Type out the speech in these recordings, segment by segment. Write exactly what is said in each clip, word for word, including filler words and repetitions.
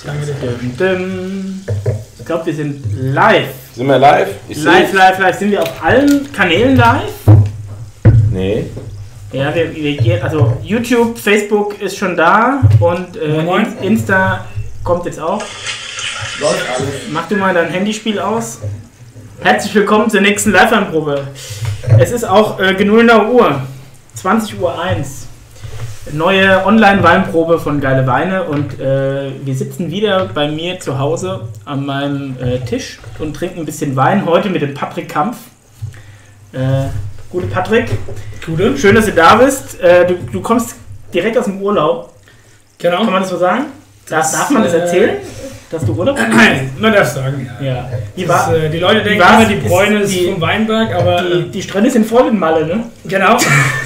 Danke dir. Ich glaube, wir sind live. Sind wir live? Ich live, live, live. Sind wir auf allen Kanälen live? Nee. Ja, wir, wir gehen, also YouTube, Facebook ist schon da und äh, Moin. Insta kommt jetzt auch. Läuft alles. Mach du mal dein Handyspiel aus. Herzlich willkommen zur nächsten Live-Anprobe. Es ist auch äh, genullner Uhr, zwanzig Uhr eins. Neue Online-Weinprobe von Geile Weine und äh, wir sitzen wieder bei mir zu Hause an meinem äh, Tisch und trinken ein bisschen Wein. Heute mit dem Patrick Kampf. Äh, gute Patrick. Gute. Schön, dass du da bist. Äh, du, du kommst direkt aus dem Urlaub. Genau. Kann man das so sagen? Das, darf man das erzählen? Äh, dass du Urlaub hast? Man darf sagen, ja. ja. Die, war, ist, äh, die Leute denken immer, die Bräune ist, ist vom Weinberg, aber... Die, die Strände sind voll in Malle, ne? Genau.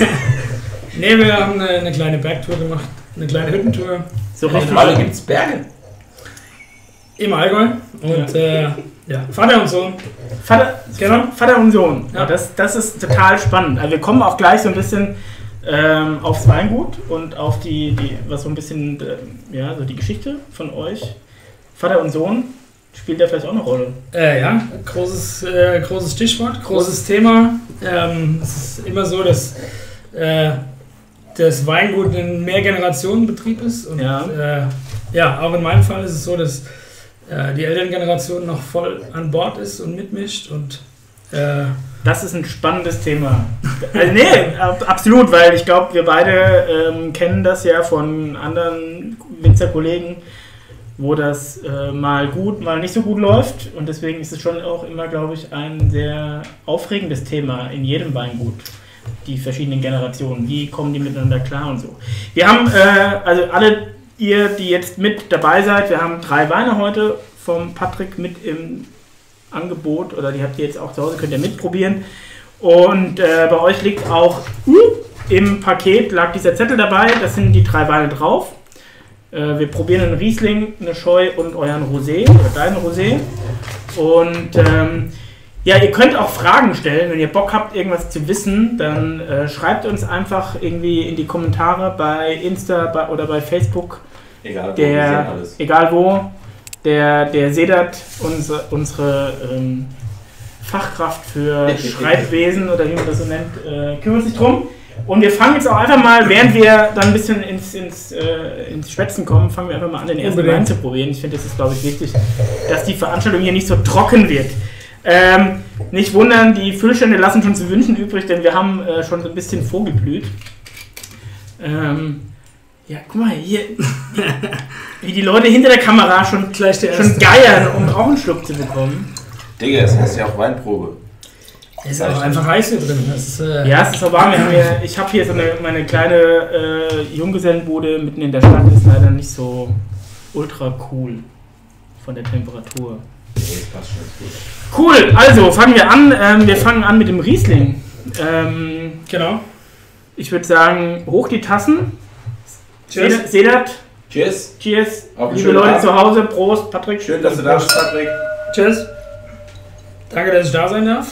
Ne, wir haben eine, eine kleine Bergtour gemacht, eine kleine Hüttentour. So richtig. In Malle gibt es Berge? Im Allgäu. Und ja. Äh, ja, Vater und Sohn. Vater, genau. Vater und Sohn. Ja. Das, das ist total spannend. Also wir kommen auch gleich so ein bisschen ähm, aufs Weingut und auf die, die was so ein bisschen, äh, ja, so die Geschichte von euch. Vater und Sohn, spielt da vielleicht auch eine Rolle? Äh, ja, großes, äh, großes Stichwort, großes Thema. Ähm, es ist immer so, dass äh, das Weingut ein Mehrgenerationenbetrieb ist. Und ja. Äh, ja, auch in meinem Fall ist es so, dass äh, die Elterngeneration noch voll an Bord ist und mitmischt. Und, äh, das ist ein spannendes Thema. Also, nee, absolut, weil ich glaube, wir beide ähm, kennen das ja von anderen Winzerkollegen, wo das äh, mal gut, mal nicht so gut läuft. Und deswegen ist es schon auch immer, glaube ich, ein sehr aufregendes Thema in jedem Weingut. Die verschiedenen Generationen, wie kommen die miteinander klar und so. Wir haben, äh, also alle ihr, die jetzt mit dabei seid, wir haben drei Weine heute vom Patrick mit im Angebot, oder die habt ihr jetzt auch zu Hause, könnt ihr mitprobieren. Und äh, bei euch liegt auch uh, im Paket, lag dieser Zettel dabei, das sind die drei Weine drauf. Äh, wir probieren einen Riesling, eine Scheu und euren Rosé, oder deinen Rosé. Und ähm, ja, ihr könnt auch Fragen stellen, wenn ihr Bock habt, irgendwas zu wissen, dann äh, schreibt uns einfach irgendwie in die Kommentare bei Insta bei, oder bei Facebook. Egal wo, der, egal wo. Der, der Sedat, unsere, unsere ähm, Fachkraft für Schreibwesen oder wie man das so nennt, äh, kümmert sich drum. Und wir fangen jetzt auch einfach mal, während wir dann ein bisschen ins, ins, äh, ins Schwätzen kommen, fangen wir einfach mal an, den ersten Wein zu probieren. Ich finde, das ist, glaube ich, wichtig, dass die Veranstaltung hier nicht so trocken wird. Ähm, nicht wundern, die Füllstände lassen schon zu wünschen übrig, denn wir haben äh, schon so ein bisschen vorgeblüht. Ähm, ja, guck mal hier, wie die Leute hinter der Kamera schon, Gleich der schon geiern, um auch einen Schluck zu bekommen. Digga, das heißt ja auch Weinprobe. Es ist auch einfach heiß hier drin. Das ist, äh ja, es ist so warm. Wir haben hier, ich habe hier so eine, meine kleine äh, Junggesellenbude mitten in der Stadt, ist leider nicht so ultra cool von der Temperatur. Nee, das passt schon gut. Cool, also fangen wir an. Ähm, wir fangen an mit dem Riesling. Ähm, genau. Ich würde sagen, hoch die Tassen. Cheers. Sedat. Cheers. Cheers. Auf Liebe Leute Abend. Zu Hause, Prost, Patrick. Schön, dass du da bist, Patrick. Cheers. Danke, dass ich da sein darf.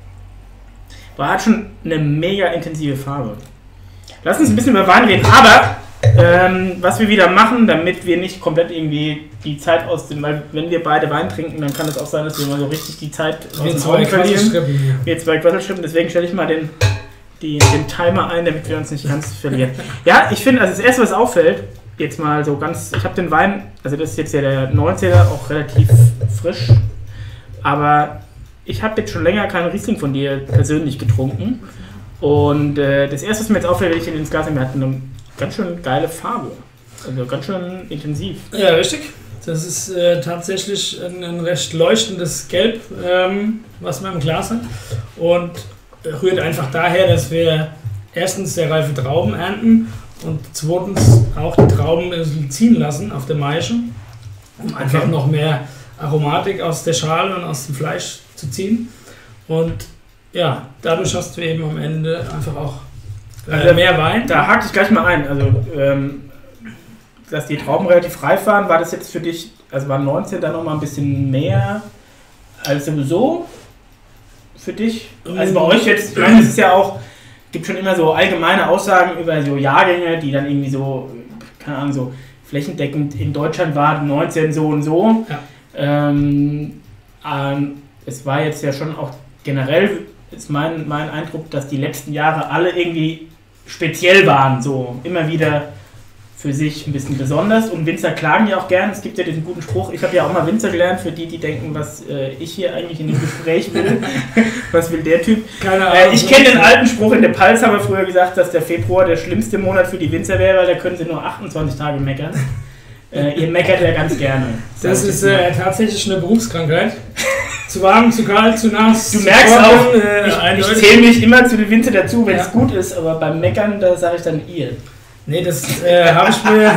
War hat schon eine mega intensive Farbe. Lass uns ein bisschen über Wein reden, aber ähm, was wir wieder machen, damit wir nicht komplett irgendwie die Zeit aus dem, weil wenn wir beide Wein trinken, dann kann es auch sein, dass wir mal so richtig die Zeit aus wir dem Augen verlieren. Wir zwei Quasselstrippen, deswegen stelle ich mal den, die, den Timer ein, damit wir uns nicht ganz verlieren. Ja, ich finde, also das erste, was auffällt, jetzt mal so ganz, ich habe den Wein, also das ist jetzt ja der neunzehner, auch relativ frisch, aber ich habe jetzt schon länger keinen Riesling von dir persönlich getrunken und äh, das erste, was mir jetzt auffällt, wenn ich den ins Glas nehme, hat eine ganz schön geile Farbe, also ganz schön intensiv. Ja, richtig. Das ist äh, tatsächlich ein, ein recht leuchtendes Gelb, ähm, was wir im Glas haben, und rührt einfach daher, dass wir erstens sehr reife Trauben ernten und zweitens auch die Trauben ziehen lassen auf der Maische, um einfach okay. noch mehr Aromatik aus der Schale und aus dem Fleisch zu ziehen. Und ja, dadurch hast du eben am Ende einfach auch äh, also mehr Wein. Da hake ich gleich mal ein. Also, ähm, dass die Trauben relativ reif waren, war das jetzt für dich, also war neunzehn da nochmal ein bisschen mehr als sowieso für dich? Also bei euch jetzt, ich meine, es ist ja auch, gibt schon immer so allgemeine Aussagen über so Jahrgänge, die dann irgendwie so, keine Ahnung, so flächendeckend in Deutschland war neunzehn so und so. Ja. Ähm, ähm, es war jetzt ja schon auch generell, ist mein, mein Eindruck, dass die letzten Jahre alle irgendwie speziell waren, so immer wieder für sich ein bisschen besonders. Und Winzer klagen ja auch gern. Es gibt ja diesen guten Spruch, ich habe ja auch mal Winzer gelernt, für die, die denken, was äh, ich hier eigentlich in dem Gespräch will. Was will der Typ? Keine Ahnung. Äh, ich kenne den alten Spruch, in der Palz haben wir früher gesagt, dass der Februar der schlimmste Monat für die Winzer wäre, weil da können sie nur achtundzwanzig Tage meckern. Äh, ihr meckert ja ganz gerne. Das so, ist äh, tatsächlich eine Berufskrankheit. Zu warm, zu kalt, zu nass. Du merkst trocken, auch, äh, ich, ich zähle mich immer zu den Winzer dazu, wenn ja. es gut ist, aber beim Meckern, da sage ich dann ihr. Nee, das äh, habe ich mir.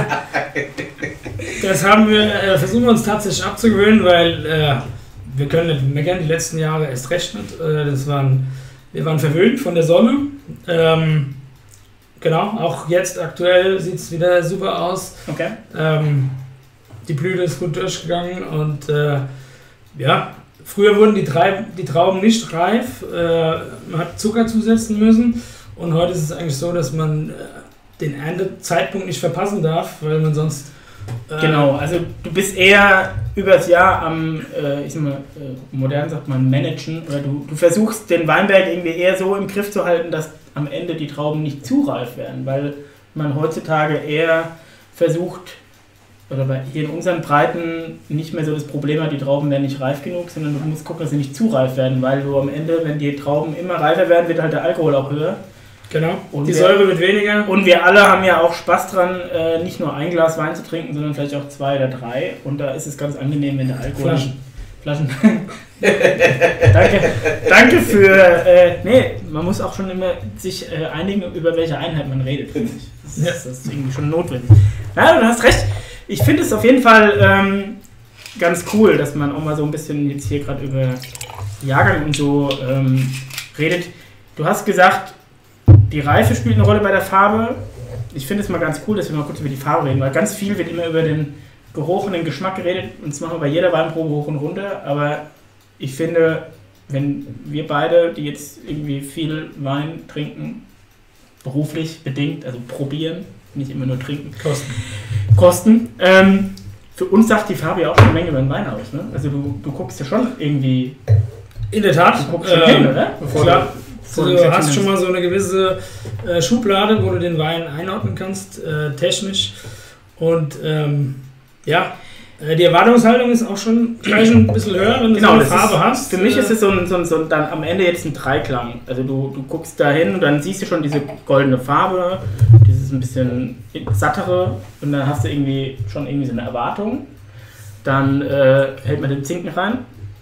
Das haben wir, äh, versuchen wir uns tatsächlich abzugewöhnen, weil äh, wir können nicht meckern, die letzten Jahre erst recht nicht. Äh, das waren, wir waren verwöhnt von der Sonne. Ähm, genau, auch jetzt aktuell sieht es wieder super aus. Okay. Ähm, die Blüte ist gut durchgegangen und äh, ja, früher wurden die, Treib, die Trauben nicht reif, äh, man hat Zucker zusetzen müssen und heute ist es eigentlich so, dass man äh, den Erntezeitpunkt nicht verpassen darf, weil man sonst... Äh genau, also du bist eher übers Jahr am, äh, ich sag mal, äh, modern sagt man managen, oder du, du versuchst den Weinberg irgendwie eher so im Griff zu halten, dass am Ende die Trauben nicht zu reif werden, weil man heutzutage eher versucht, oder bei, hier in unseren Breiten nicht mehr so das Problem hat, die Trauben werden nicht reif genug, sondern du musst gucken, dass sie nicht zu reif werden, weil du am Ende, wenn die Trauben immer reifer werden, wird halt der Alkohol auch höher. Genau, und die wir, Säure wird weniger. Und wir alle haben ja auch Spaß dran, äh, nicht nur ein Glas Wein zu trinken, sondern vielleicht auch zwei oder drei. Und da ist es ganz angenehm, wenn der Alkohol... Flaschen. Flaschen. danke, danke für... Äh, nee, man muss auch schon immer sich äh, einigen, über welche Einheit man redet, finde ich. Das, ja. ist, das ist irgendwie schon notwendig. Ja, du hast recht. Ich finde es auf jeden Fall ähm, ganz cool, dass man auch mal so ein bisschen jetzt hier gerade über Jahrgang und so ähm, redet. Du hast gesagt, die Reife spielt eine Rolle bei der Farbe. Ich finde es mal ganz cool, dass wir mal kurz über die Farbe reden, weil ganz viel wird immer über den Geruch und den Geschmack geredet und das machen wir bei jeder Weinprobe hoch und runter, aber ich finde, wenn wir beide, die jetzt irgendwie viel Wein trinken, beruflich bedingt, also probieren, nicht immer nur trinken, kosten, kosten ähm, für uns sagt die Farbe ja auch schon eine Menge über den Wein aus, ne? Also du, du guckst ja schon irgendwie... In der Tat. Du guckst schon ähm, hin, oder? Bevor klar. Du also hast schon mal so eine gewisse äh, Schublade, wo du den Wein einordnen kannst, äh, technisch. Und ähm, ja, äh, die Erwartungshaltung ist auch schon gleich ein bisschen höher, wenn du genau, so eine Farbe ist, hast. Für mich ist es so ein, so ein, so ein, dann am Ende jetzt ein Dreiklang. Also du, du guckst da hin und dann siehst du schon diese goldene Farbe, dieses ein bisschen sattere und dann hast du irgendwie schon irgendwie so eine Erwartung. Dann äh, hält man den Zinken rein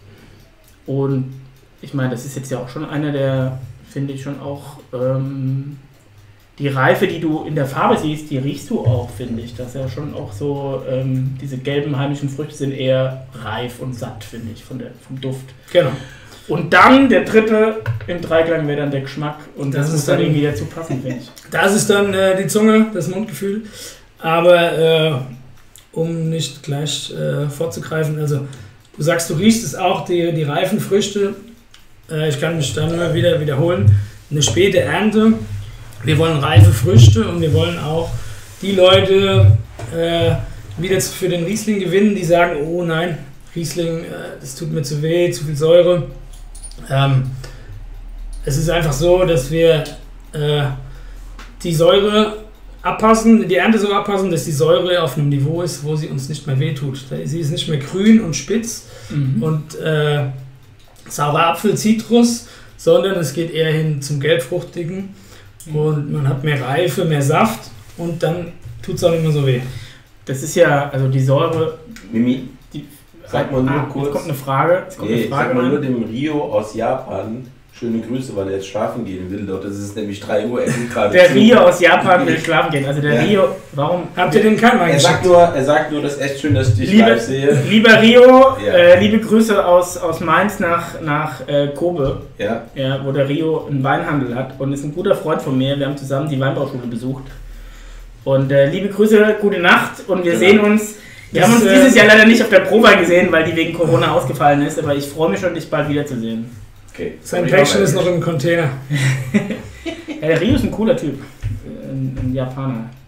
und ich meine, das ist jetzt ja auch schon einer der, finde ich schon auch, ähm, die Reife, die du in der Farbe siehst, die riechst du auch, finde ich. Das ist ja schon auch so, ähm, diese gelben heimischen Früchte sind eher reif und satt, finde ich, von der, vom Duft. Genau. Und dann der dritte im Dreiklang wäre dann der Geschmack und das, das muss dann irgendwie dazu passen, finde ich. Das ist dann äh, die Zunge, das Mundgefühl. Aber äh, um nicht gleich äh, vorzugreifen, also du sagst, du riechst es auch, die, die reifen Früchte. Äh, ich kann mich dann immer wieder wiederholen. Eine späte Ernte. Wir wollen reife Früchte und wir wollen auch die Leute äh, wieder für den Riesling gewinnen, die sagen, oh nein, Riesling, äh, das tut mir zu weh, zu viel Säure. Ähm, es ist einfach so, dass wir äh, die Säure abpassen, die Ernte so abpassen, dass die Säure auf einem Niveau ist, wo sie uns nicht mehr wehtut. Sie ist nicht mehr grün und spitz mhm. und äh, saurer Apfel, Zitrus, sondern es geht eher hin zum gelbfruchtigen mhm. und man hat mehr Reife, mehr Saft und dann tut es auch nicht mehr so weh. Das ist ja, also die Säure... Mimi, die, sag mal nur ah, kurz... Jetzt kommt eine Frage. Jetzt kommt nee, eine Frage sag mal nur dem Rio aus Japan... Schöne Grüße, weil er jetzt schlafen gehen will. Dort ist es nämlich drei Uhr. Er gerade der Rio aus Japan will schlafen gehen. Also der ja. Rio, warum? Habt ihr den keinen er sagt nur, Er sagt nur, das ist echt schön, dass ich dich liebe, live sehe. Lieber Rio, ja. äh, liebe Grüße aus, aus Mainz nach, nach äh, Kobe, ja. Ja, wo der Rio einen Weinhandel hat und ist ein guter Freund von mir. Wir haben zusammen die Weinbauschule besucht. Und äh, liebe Grüße, gute Nacht und wir genau. sehen uns. Wir das haben uns dieses Jahr leider nicht auf der Probe gesehen, weil die wegen Corona ausgefallen ist, aber ich freue mich schon, dich bald wiederzusehen. Okay. Sein Päckchen ist noch im Container. Ja, der Rio ist ein cooler Typ. Ein, ein Japaner.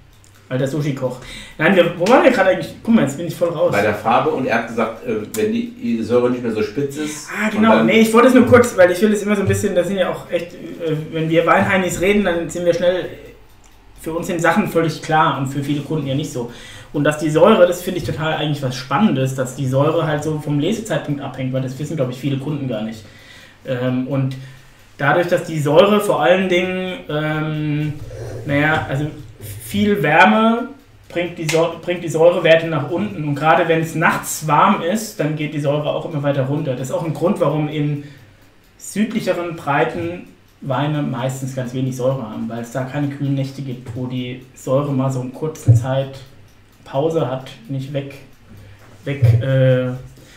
alter Sushi-Koch. Nein, wir, wo waren wir gerade eigentlich? Guck mal, jetzt bin ich voll raus. Bei der Farbe und er hat gesagt, wenn die Säure nicht mehr so spitz ist. Ah, genau. Nee, ich wollte es nur kurz, weil ich will es immer so ein bisschen, das sind ja auch echt, wenn wir Weinheinis reden, dann sind wir schnell, für uns sind Sachen völlig klar und für viele Kunden ja nicht so. Und dass die Säure, das finde ich total eigentlich was Spannendes, dass die Säure halt so vom Lesezeitpunkt abhängt, weil das wissen, glaube ich, viele Kunden gar nicht. Und dadurch, dass die Säure vor allen Dingen, ähm, naja, also viel Wärme bringt die, Säure, bringt die Säurewerte nach unten und gerade wenn es nachts warm ist, dann geht die Säure auch immer weiter runter. Das ist auch ein Grund, warum in südlicheren Breiten Weine meistens ganz wenig Säure haben, weil es da keine kühlen Nächte gibt, wo die Säure mal so eine kurze Zeit Pause hat, nicht weg, weg, äh,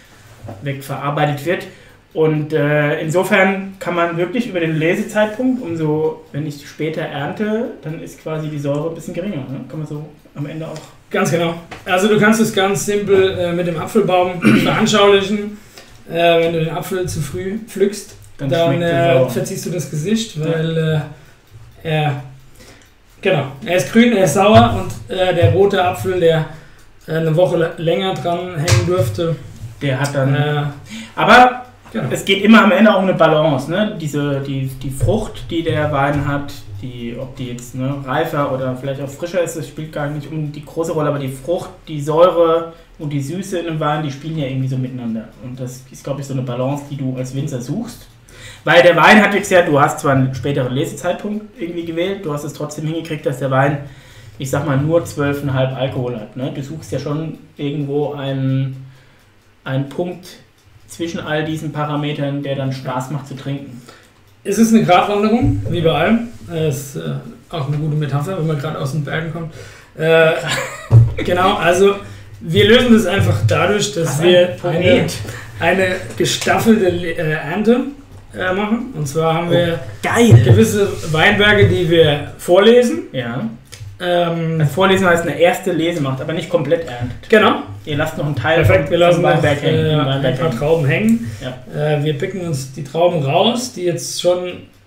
weg verarbeitet wird. Und äh, insofern kann man wirklich über den Lesezeitpunkt, umso, wenn ich später ernte, dann ist quasi die Säure ein bisschen geringer. Ne? Kann man so am Ende auch. Ganz genau. Also du kannst es ganz simpel äh, mit dem Apfelbaum veranschaulichen. Äh, wenn du den Apfel zu früh pflückst, dann, dann äh, verziehst du das Gesicht, weil äh, er, genau, er ist grün, er ist sauer und äh, der rote Apfel, der äh, eine Woche länger dran hängen durfte, der hat dann. Äh, aber genau. Es geht immer am Ende auch um eine Balance, ne? Diese, die, die Frucht, die der Wein hat, die, ob die jetzt ne, reifer oder vielleicht auch frischer ist, das spielt gar nicht um die große Rolle, aber die Frucht, die Säure und die Süße in einem Wein, die spielen ja irgendwie so miteinander. Und das ist, glaube ich, so eine Balance, die du als Winzer suchst. Weil der Wein hat jetzt ja, du hast zwar einen späteren Lesezeitpunkt irgendwie gewählt, du hast es trotzdem hingekriegt, dass der Wein, ich sag mal, nur zwölf Komma fünf Alkohol hat. Ne? Du suchst ja schon irgendwo einen, einen Punkt zwischen all diesen Parametern, der dann Spaß macht zu trinken. Es ist eine Gratwanderung, wie bei allem. Es ist äh, auch eine gute Metapher, wenn man gerade aus den Bergen kommt. Äh, genau, also wir lösen das einfach dadurch, dass Ach, wir eine, eine gestaffelte äh, Ernte äh, machen. Und zwar haben wir oh, geil. gewisse Weinberge, die wir vorlesen. Ja. Ähm, das Vorlesen heißt eine erste Lese macht, aber nicht komplett erntet. Genau. Ihr lasst noch einen Teil Perfekt, wir lassen noch, Weinberg hängen, äh, Weinberg ein paar hängen. Trauben hängen. Ja. Äh, wir picken uns die Trauben raus, die jetzt schon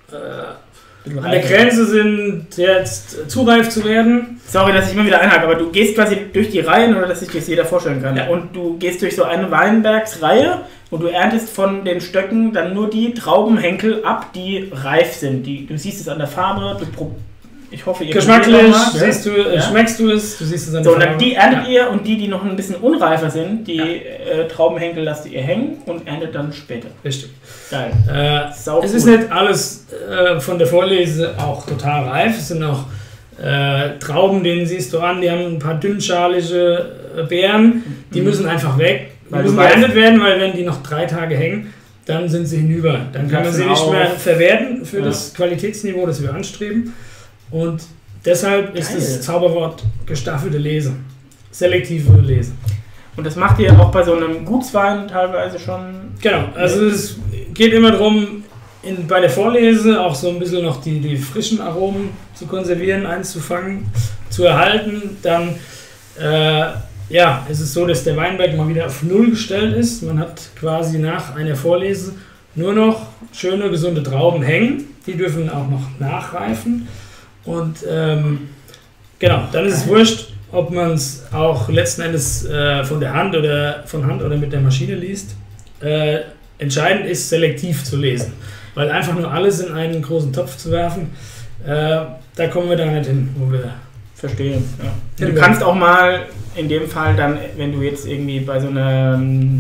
äh, an der Grenze sind, jetzt zu reif zu werden. Sorry, dass ich immer wieder einhake, aber du gehst quasi durch die Reihen, oder dass sich das jeder vorstellen kann. Ja. Und du gehst durch so eine Weinbergsreihe und du erntest von den Stöcken dann nur die Traubenhenkel ab, die reif sind. Die, du siehst es an der Farbe, du probierst. Ich hoffe, ihr geschmacklich mal, siehst du, ja? Schmeckst du es, du siehst es an der So, dann die erntet ja. ihr und die, die noch ein bisschen unreifer sind, die ja. äh, Traubenhenkel lasst ihr hängen und erntet dann später. Richtig. Geil. Äh, es cool. ist nicht alles äh, von der Vorlese auch total reif. Es sind auch äh, Trauben, denen siehst du an, die haben ein paar dünnschalige äh, Beeren, die mhm. müssen einfach weg. Die weil müssen geerntet werden, weil wenn die noch drei Tage hängen, dann sind sie hinüber. Dann kann man sie nicht mehr verwerten für ja. das Qualitätsniveau, das wir anstreben. Und deshalb ist Geil. das Zauberwort gestaffelte Lese, selektive Lese. Und das macht ihr auch bei so einem Gutswein teilweise schon? Genau, also es geht immer darum, in, bei der Vorlese auch so ein bisschen noch die, die frischen Aromen zu konservieren, einzufangen, zu erhalten. Dann äh, ja, es ist so, dass der Weinberg mal wieder auf Null gestellt ist. Man hat quasi nach einer Vorlese nur noch schöne, gesunde Trauben hängen. Die dürfen auch noch nachreifen. Und ähm, genau, dann ist es wurscht, ob man es auch letzten Endes äh, von der Hand oder von Hand oder mit der Maschine liest. Äh, entscheidend ist, selektiv zu lesen. Weil einfach nur alles in einen großen Topf zu werfen, äh, da kommen wir da nicht hin, wo wir verstehen. Ja. Du kannst auch mal in dem Fall dann, wenn du jetzt irgendwie bei so einer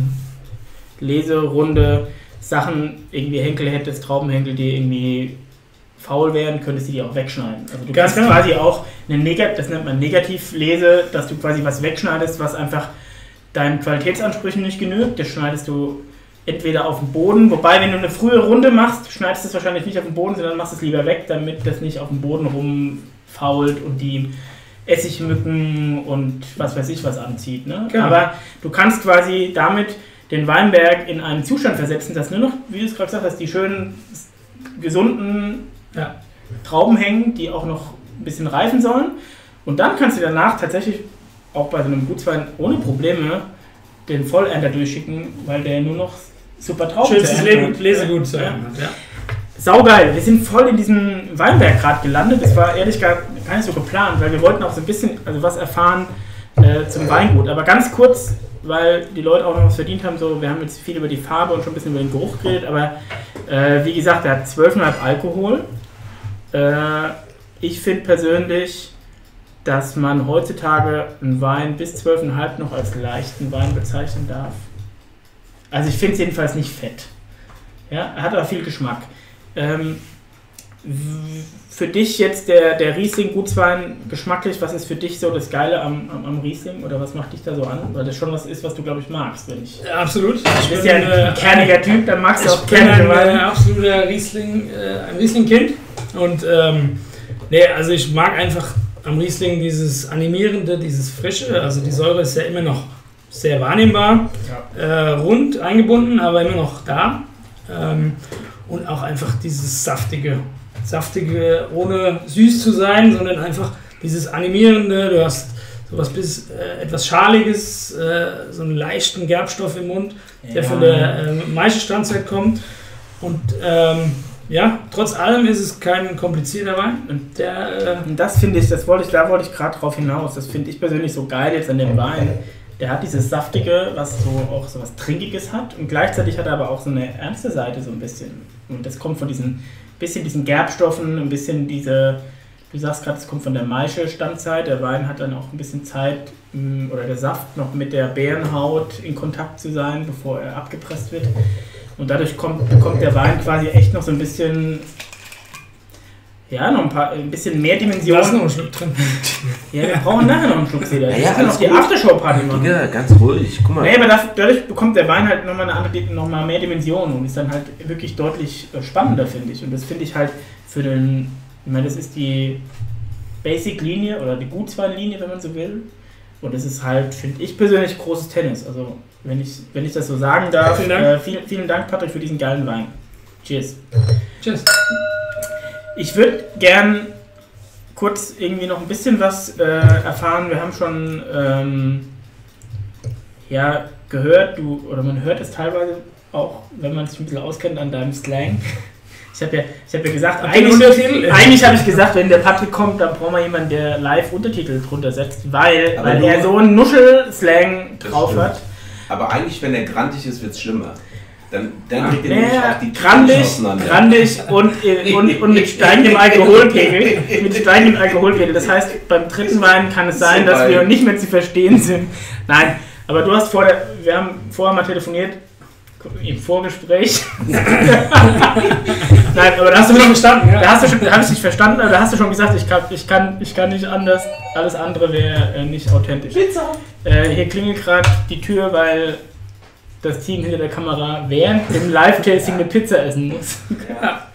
Leserunde Sachen irgendwie Henkel hättest, Traubenhenkel, die irgendwie faul wären, könntest du die auch wegschneiden. Also du kannst quasi auch eine Negat- das nennt man Negativlese, dass du quasi was wegschneidest, was einfach deinen Qualitätsansprüchen nicht genügt. Das schneidest du entweder auf den Boden, wobei wenn du eine frühe Runde machst, schneidest du es wahrscheinlich nicht auf den Boden, sondern machst es lieber weg, damit das nicht auf dem Boden rumfault und die Essigmücken und was weiß ich was anzieht. Ne? Genau. Aber du kannst quasi damit den Weinberg in einen Zustand versetzen, dass nur noch, wie du es gerade gesagt hast, die schönen, gesunden ja. Trauben hängen, die auch noch ein bisschen reifen sollen. Und dann kannst du danach tatsächlich auch bei so einem Gutswein ohne Probleme den Vollernter durchschicken, weil der nur noch super Trauben schönstes Lesegut zu ernten hat. Ja. saugeil. Wir sind voll in diesem Weinberg gerade gelandet. Das war ehrlich gar, gar nicht so geplant, weil wir wollten auch so ein bisschen also was erfahren äh, zum Weingut. Aber ganz kurz, weil die Leute auch noch was verdient haben, so, wir haben jetzt viel über die Farbe und schon ein bisschen über den Geruch geredet, aber äh, wie gesagt, er hat zwölf Komma fünf Alkohol. Äh, ich finde persönlich, dass man heutzutage einen Wein bis zwölf Komma fünf noch als leichten Wein bezeichnen darf. Also ich finde es jedenfalls nicht fett. Ja, er hat aber viel Geschmack. Ähm, für dich jetzt der, der Riesling Gutswein geschmacklich, was ist für dich so das Geile am, am, am Riesling oder was macht dich da so an? Weil das schon was ist, was du glaube ich magst, wenn ich. Ja, absolut. Ich bin ja ein äh, kerniger Typ, dann magst du auch kernige Weine. Ich bin ein absoluter Riesling, äh, ein Riesling-Kind und ähm, nee, also ich mag einfach am Riesling dieses Animierende, dieses Frische, also die Säure ist ja immer noch sehr wahrnehmbar, ja. äh, rund eingebunden, aber immer noch da. Ähm, und auch einfach dieses saftige, saftige, ohne süß zu sein, sondern einfach dieses Animierende, du hast sowas bis äh, etwas Schaliges, äh, so einen leichten Gerbstoff im Mund, der ja. von der äh, Maischestandzeit kommt und ähm, ja, trotz allem ist es kein komplizierter Wein. Und der, äh das finde ich, das wollte ich, da wollte ich gerade drauf hinaus. Das finde ich persönlich so geil jetzt an dem Wein. Der hat dieses Saftige, was so auch so was Trinkiges hat und gleichzeitig hat er aber auch so eine ernste Seite so ein bisschen. Und das kommt von diesen bisschen diesen Gerbstoffen, ein bisschen diese, du sagst gerade, es kommt von der Maische-Standzeit. Der Wein hat dann auch ein bisschen Zeit oder der Saft noch mit der Beerenhaut in Kontakt zu sein, bevor er abgepresst wird. Und dadurch kommt, bekommt der Wein quasi echt noch so ein bisschen, ja, noch ein paar, ein bisschen mehr Dimensionen. Da ist noch ein Schluck drin. Ja, wir brauchen nachher noch einen Schluck Cider. Ja, Wir ja, können noch die Aftershow-Party machen. Ja, ganz ruhig. Guck mal. Nee, aber das, dadurch bekommt der Wein halt nochmal eine andere, nochmal mehr Dimensionen und ist dann halt wirklich deutlich spannender, finde ich. Und das finde ich halt für den, ich meine, das ist die Basic-Linie oder die Gutsweinlinie, wenn man so will. Und das ist halt, finde ich persönlich, großes Tennis. Also, wenn ich, wenn ich das so sagen darf. Vielen Dank. Äh, vielen, vielen Dank, Patrick, für diesen geilen Wein. Cheers. Cheers. Ich würde gern kurz irgendwie noch ein bisschen was äh, erfahren. Wir haben schon ähm, ja, gehört, du, oder man hört es teilweise auch, wenn man sich ein bisschen auskennt, an deinem Slang. Ich habe ja, ich hab ja gesagt, eigentlich, eigentlich habe ich gesagt, wenn der Patrick kommt, dann brauchen wir jemanden, der live Untertitel drunter setzt, weil, weil er so einen Nuschel-Slang drauf hat. Aber eigentlich, wenn er grantig ist, wird es schlimmer. Dann, dann kriegt er ja, nämlich auch die grandig, grandig und, und, und mit steigendem Alkoholpegel. Mit steigendem Alkoholpegel. Das heißt, beim dritten Wein kann es sein, dass wir nicht mehr zu verstehen sind. Nein, aber du hast vor der, wir haben vorher mal telefoniert, im Vorgespräch. Nein, aber da hast du schon verstanden. Ja. Da hast du schon, da habe ich nicht verstanden, aber da hast du schon gesagt, ich kann, ich kann, ich kann nicht anders. Alles andere wäre äh, nicht authentisch. Pizza. Äh, hier klingelt gerade die Tür, weil das Team hinter der Kamera während dem Live-Tasting eine Pizza essen muss. Ja.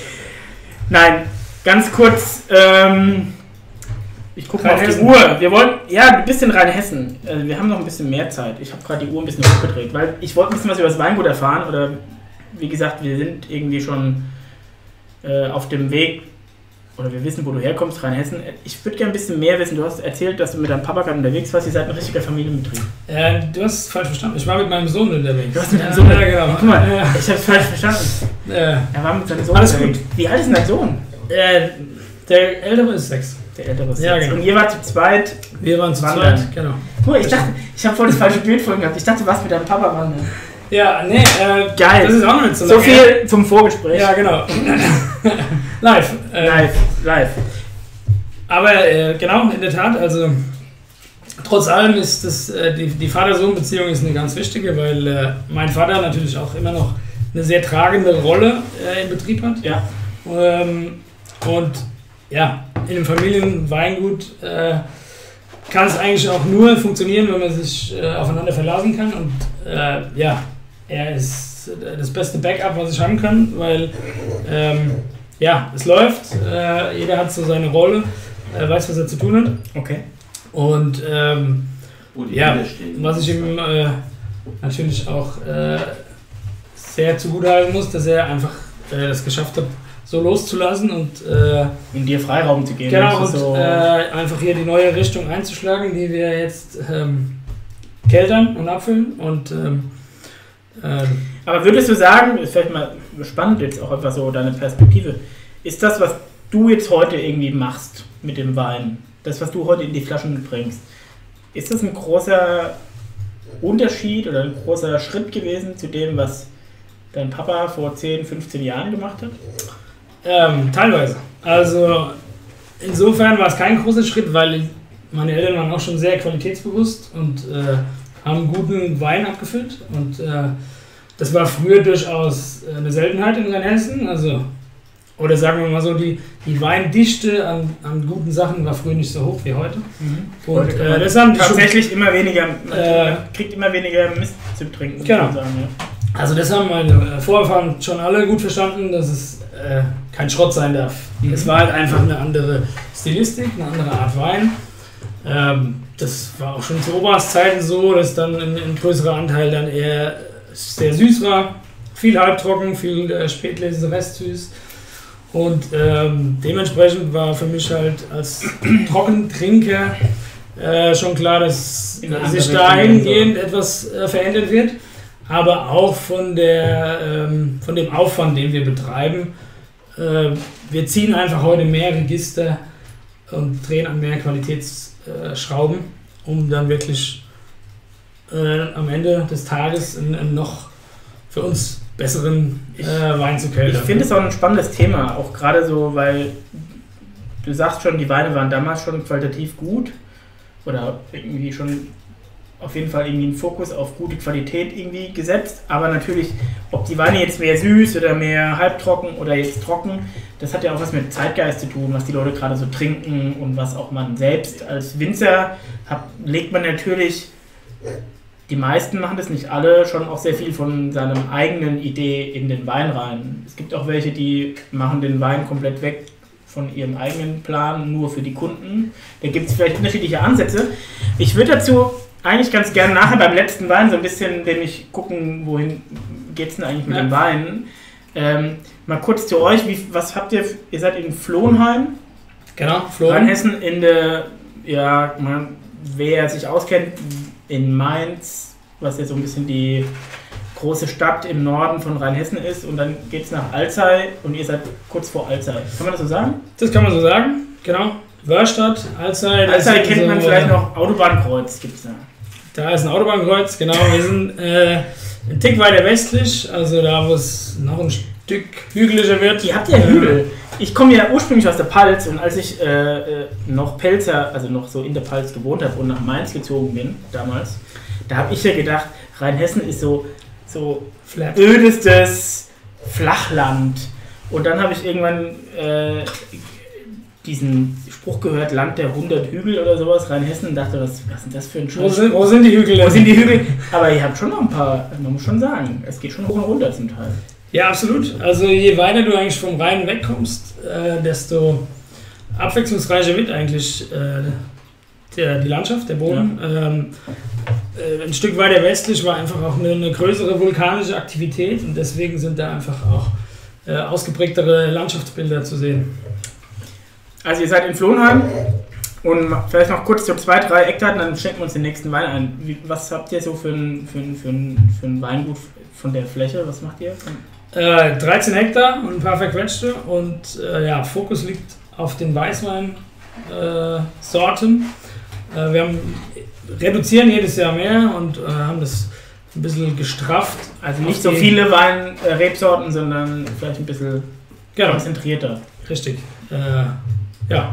Nein, ganz kurz. Ähm, ich gucke mal auf die Uhr. Wir wollen, ja, ein bisschen Rheinhessen. Also wir haben noch ein bisschen mehr Zeit. Ich habe gerade die Uhr ein bisschen hochgedreht, weil ich wollte ein bisschen was über das Weingut erfahren. Oder wie gesagt, wir sind irgendwie schon äh, auf dem Weg, oder wir wissen, wo du herkommst, Rheinhessen. Ich würde gerne ein bisschen mehr wissen. Du hast erzählt, dass du mit deinem Papa gerade unterwegs warst. Ihr seid ein richtiger Familienbetrieb. Äh, du hast es falsch verstanden. Ich war mit meinem Sohn unterwegs. Du hast mit deinem Sohn? Ja, genau. Guck mal, ja. Ich habe es falsch verstanden. Ja. Er war mit seinem Sohn Alles unterwegs. gut. Wie alt ist denn dein Sohn? Äh, der Ältere ist sechs. Der Ältere ist ja, sechs. genau. Und ihr wart zu zweit? Wir waren zu wandern. zweit, genau. Guck mal, ich dachte, ich habe voll das falsche Bild vorhin gehabt. Ich dachte, du warst mit deinem Papa wandern. Ja, nee, äh, geil. Das ist auch noch nicht so So lange. viel zum Vorgespräch. Ja, genau. live. Äh, live, live. Aber äh, genau, in der Tat, also trotz allem ist das, äh, die, die Vater-Sohn-Beziehung ist eine ganz wichtige, weil äh, mein Vater natürlich auch immer noch eine sehr tragende Rolle äh, im Betrieb hat. Ja. Ähm, und ja, in einem Familienweingut äh, kann es eigentlich auch nur funktionieren, wenn man sich äh, aufeinander verlassen kann. Und äh, ja, er ist das beste Backup, was ich haben kann, weil ähm, ja, es läuft, äh, jeder hat so seine Rolle, äh, weiß, was er zu tun hat. Okay. Und ähm, oh, ja, was ich ihm äh, natürlich auch äh, sehr zugutehalten muss, dass er einfach äh, das geschafft hat, so loszulassen und äh, in dir Freiraum zu geben. Genau, und so äh, einfach hier die neue Richtung einzuschlagen, die wir jetzt ähm, keltern und abfüllen. Und ähm, Ähm, Aber würdest du sagen, ist vielleicht mal spannend jetzt auch einfach so deine Perspektive, ist das, was du jetzt heute irgendwie machst mit dem Wein, das, was du heute in die Flaschen bringst, ist das ein großer Unterschied oder ein großer Schritt gewesen zu dem, was dein Papa vor zehn, fünfzehn Jahren gemacht hat? ähm, teilweise. Also insofern war es kein großer Schritt, weil meine Eltern waren auch schon sehr qualitätsbewusst und äh, haben guten Wein abgefüllt. Und äh, das war früher durchaus eine Seltenheit in Rheinhessen. Also, oder sagen wir mal so, die, die Weindichte an, an guten Sachen war früher nicht so hoch wie heute. Mhm. Und äh, das haben die tatsächlich schon, immer weniger, äh, kriegt immer weniger Mist zu trinken. Genau. Sagen, ja. Also das haben meine Vorfahren schon alle gut verstanden, dass es äh, kein Schrott sein darf. Mhm. Es war halt einfach eine andere Stilistik, eine andere Art Wein. Ähm, das war auch schon zu Omas Zeiten so, dass dann ein, ein größerer Anteil dann eher sehr süß war. Viel halbtrocken, viel äh, Spätlese, restsüß. Und ähm, dementsprechend war für mich halt als Trockentrinker äh, schon klar, dass sich dahingehend so etwas äh, verändert wird. Aber auch von, der, ähm, von dem Aufwand, den wir betreiben. Äh, wir ziehen einfach heute mehr Register und drehen an mehr Qualitätsschrauben, äh, um dann wirklich äh, am Ende des Tages einen, einen noch für uns besseren äh, Wein zu keltern. Ich finde es auch ein spannendes Thema, auch gerade so, weil du sagst schon, die Weine waren damals schon qualitativ gut oder irgendwie schon auf jeden Fall irgendwie einen Fokus auf gute Qualität irgendwie gesetzt, aber natürlich, ob die Weine jetzt mehr süß oder mehr halbtrocken oder jetzt trocken, das hat ja auch was mit Zeitgeist zu tun, was die Leute gerade so trinken und was auch man selbst als Winzer hat, legt man natürlich, die meisten machen das, nicht alle, schon auch sehr viel von seinem eigenen Idee in den Wein rein. Es gibt auch welche, die machen den Wein komplett weg von ihrem eigenen Plan, nur für die Kunden. Da gibt es vielleicht unterschiedliche Ansätze. Ich würde dazu eigentlich ganz gerne nachher beim letzten Wein so ein bisschen, nämlich gucken, wohin geht es denn eigentlich mit ja. den Weinen. Ähm, mal kurz zu euch, wie, was habt ihr, ihr seid in Flohenheim? Genau, Flohenheim. Rheinhessen in der, ja, man, wer sich auskennt, in Mainz, was ja so ein bisschen die große Stadt im Norden von Rheinhessen ist, und dann geht es nach Alzey und ihr seid kurz vor Alzey. Kann man das so sagen? Das kann man so sagen, genau. Wörstadt, Alzey. Alzey kennt man so, vielleicht noch, Autobahnkreuz gibt es da. Da ist ein Autobahnkreuz, genau. Wir sind äh, ein Tick weiter westlich, also da, wo es noch ein Stück hügeliger wird. Ihr habt ja Hügel. Ich komme ja ursprünglich aus der Pfalz, und als ich äh, noch Pelzer, also noch so in der Pfalz gewohnt habe und nach Mainz gezogen bin, damals, da habe ich ja gedacht, Rheinhessen ist so, so ödestes Flachland. Und dann habe ich irgendwann äh, diesen Spruch gehört, Land der hundert Hügel oder sowas, Rheinhessen, und dachte, was, was ist denn das für ein Scheiß? Wo sind, wo sind die Hügel? Wo sind die Hügel? Aber ihr habt schon noch ein paar, man muss schon sagen, es geht schon hoch und runter zum Teil. Ja, absolut. Also je weiter du eigentlich vom Rhein wegkommst, äh, desto abwechslungsreicher wird eigentlich äh, der, die Landschaft, der Boden. Ja. Ähm, äh, ein Stück weiter westlich war einfach auch eine, eine größere vulkanische Aktivität, und deswegen sind da einfach auch äh, ausgeprägtere Landschaftsbilder zu sehen. Also ihr seid in Flohenheim, und vielleicht noch kurz so zwei, drei Eckdaten, dann schenken wir uns den nächsten Wein ein. Wie, was habt ihr so für ein, für, ein, für, ein, für ein Weingut von der Fläche? Was macht ihr? Äh, dreizehn Hektar und ein paar verquetschte, und äh, ja, Fokus liegt auf den Weißweinsorten. Äh, äh, wir haben, reduzieren jedes Jahr mehr und äh, haben das ein bisschen gestrafft. Also nicht so viele Weinrebsorten, sondern vielleicht ein bisschen genau. konzentrierter. Richtig. Äh, ja.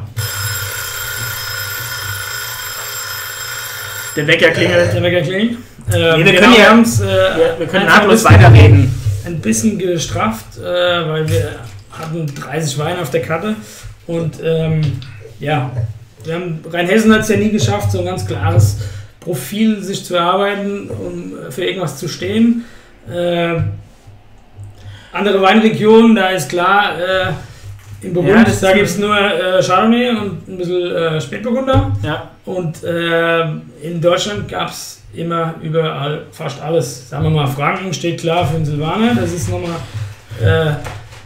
Der Wecker klingelt. Der Wecker klingelt. Äh, nee, wir, können ja, äh, ja, wir können nahtlos weiterreden. Ein bisschen gestrafft, äh, weil wir hatten dreißig Weine auf der Karte, und ähm, ja, wir haben, Rheinhessen hat es ja nie geschafft, so ein ganz klares Profil sich zu erarbeiten, um für irgendwas zu stehen. Äh, andere Weinregionen, da ist klar, äh, im Burgund, ja, da gibt es nur äh, Chardonnay und ein bisschen äh, Spätburgunder. Ja. Und äh, in Deutschland gab es immer überall fast alles. Sagen wir mal, Franken steht klar für den Silvaner. Das ist nochmal äh,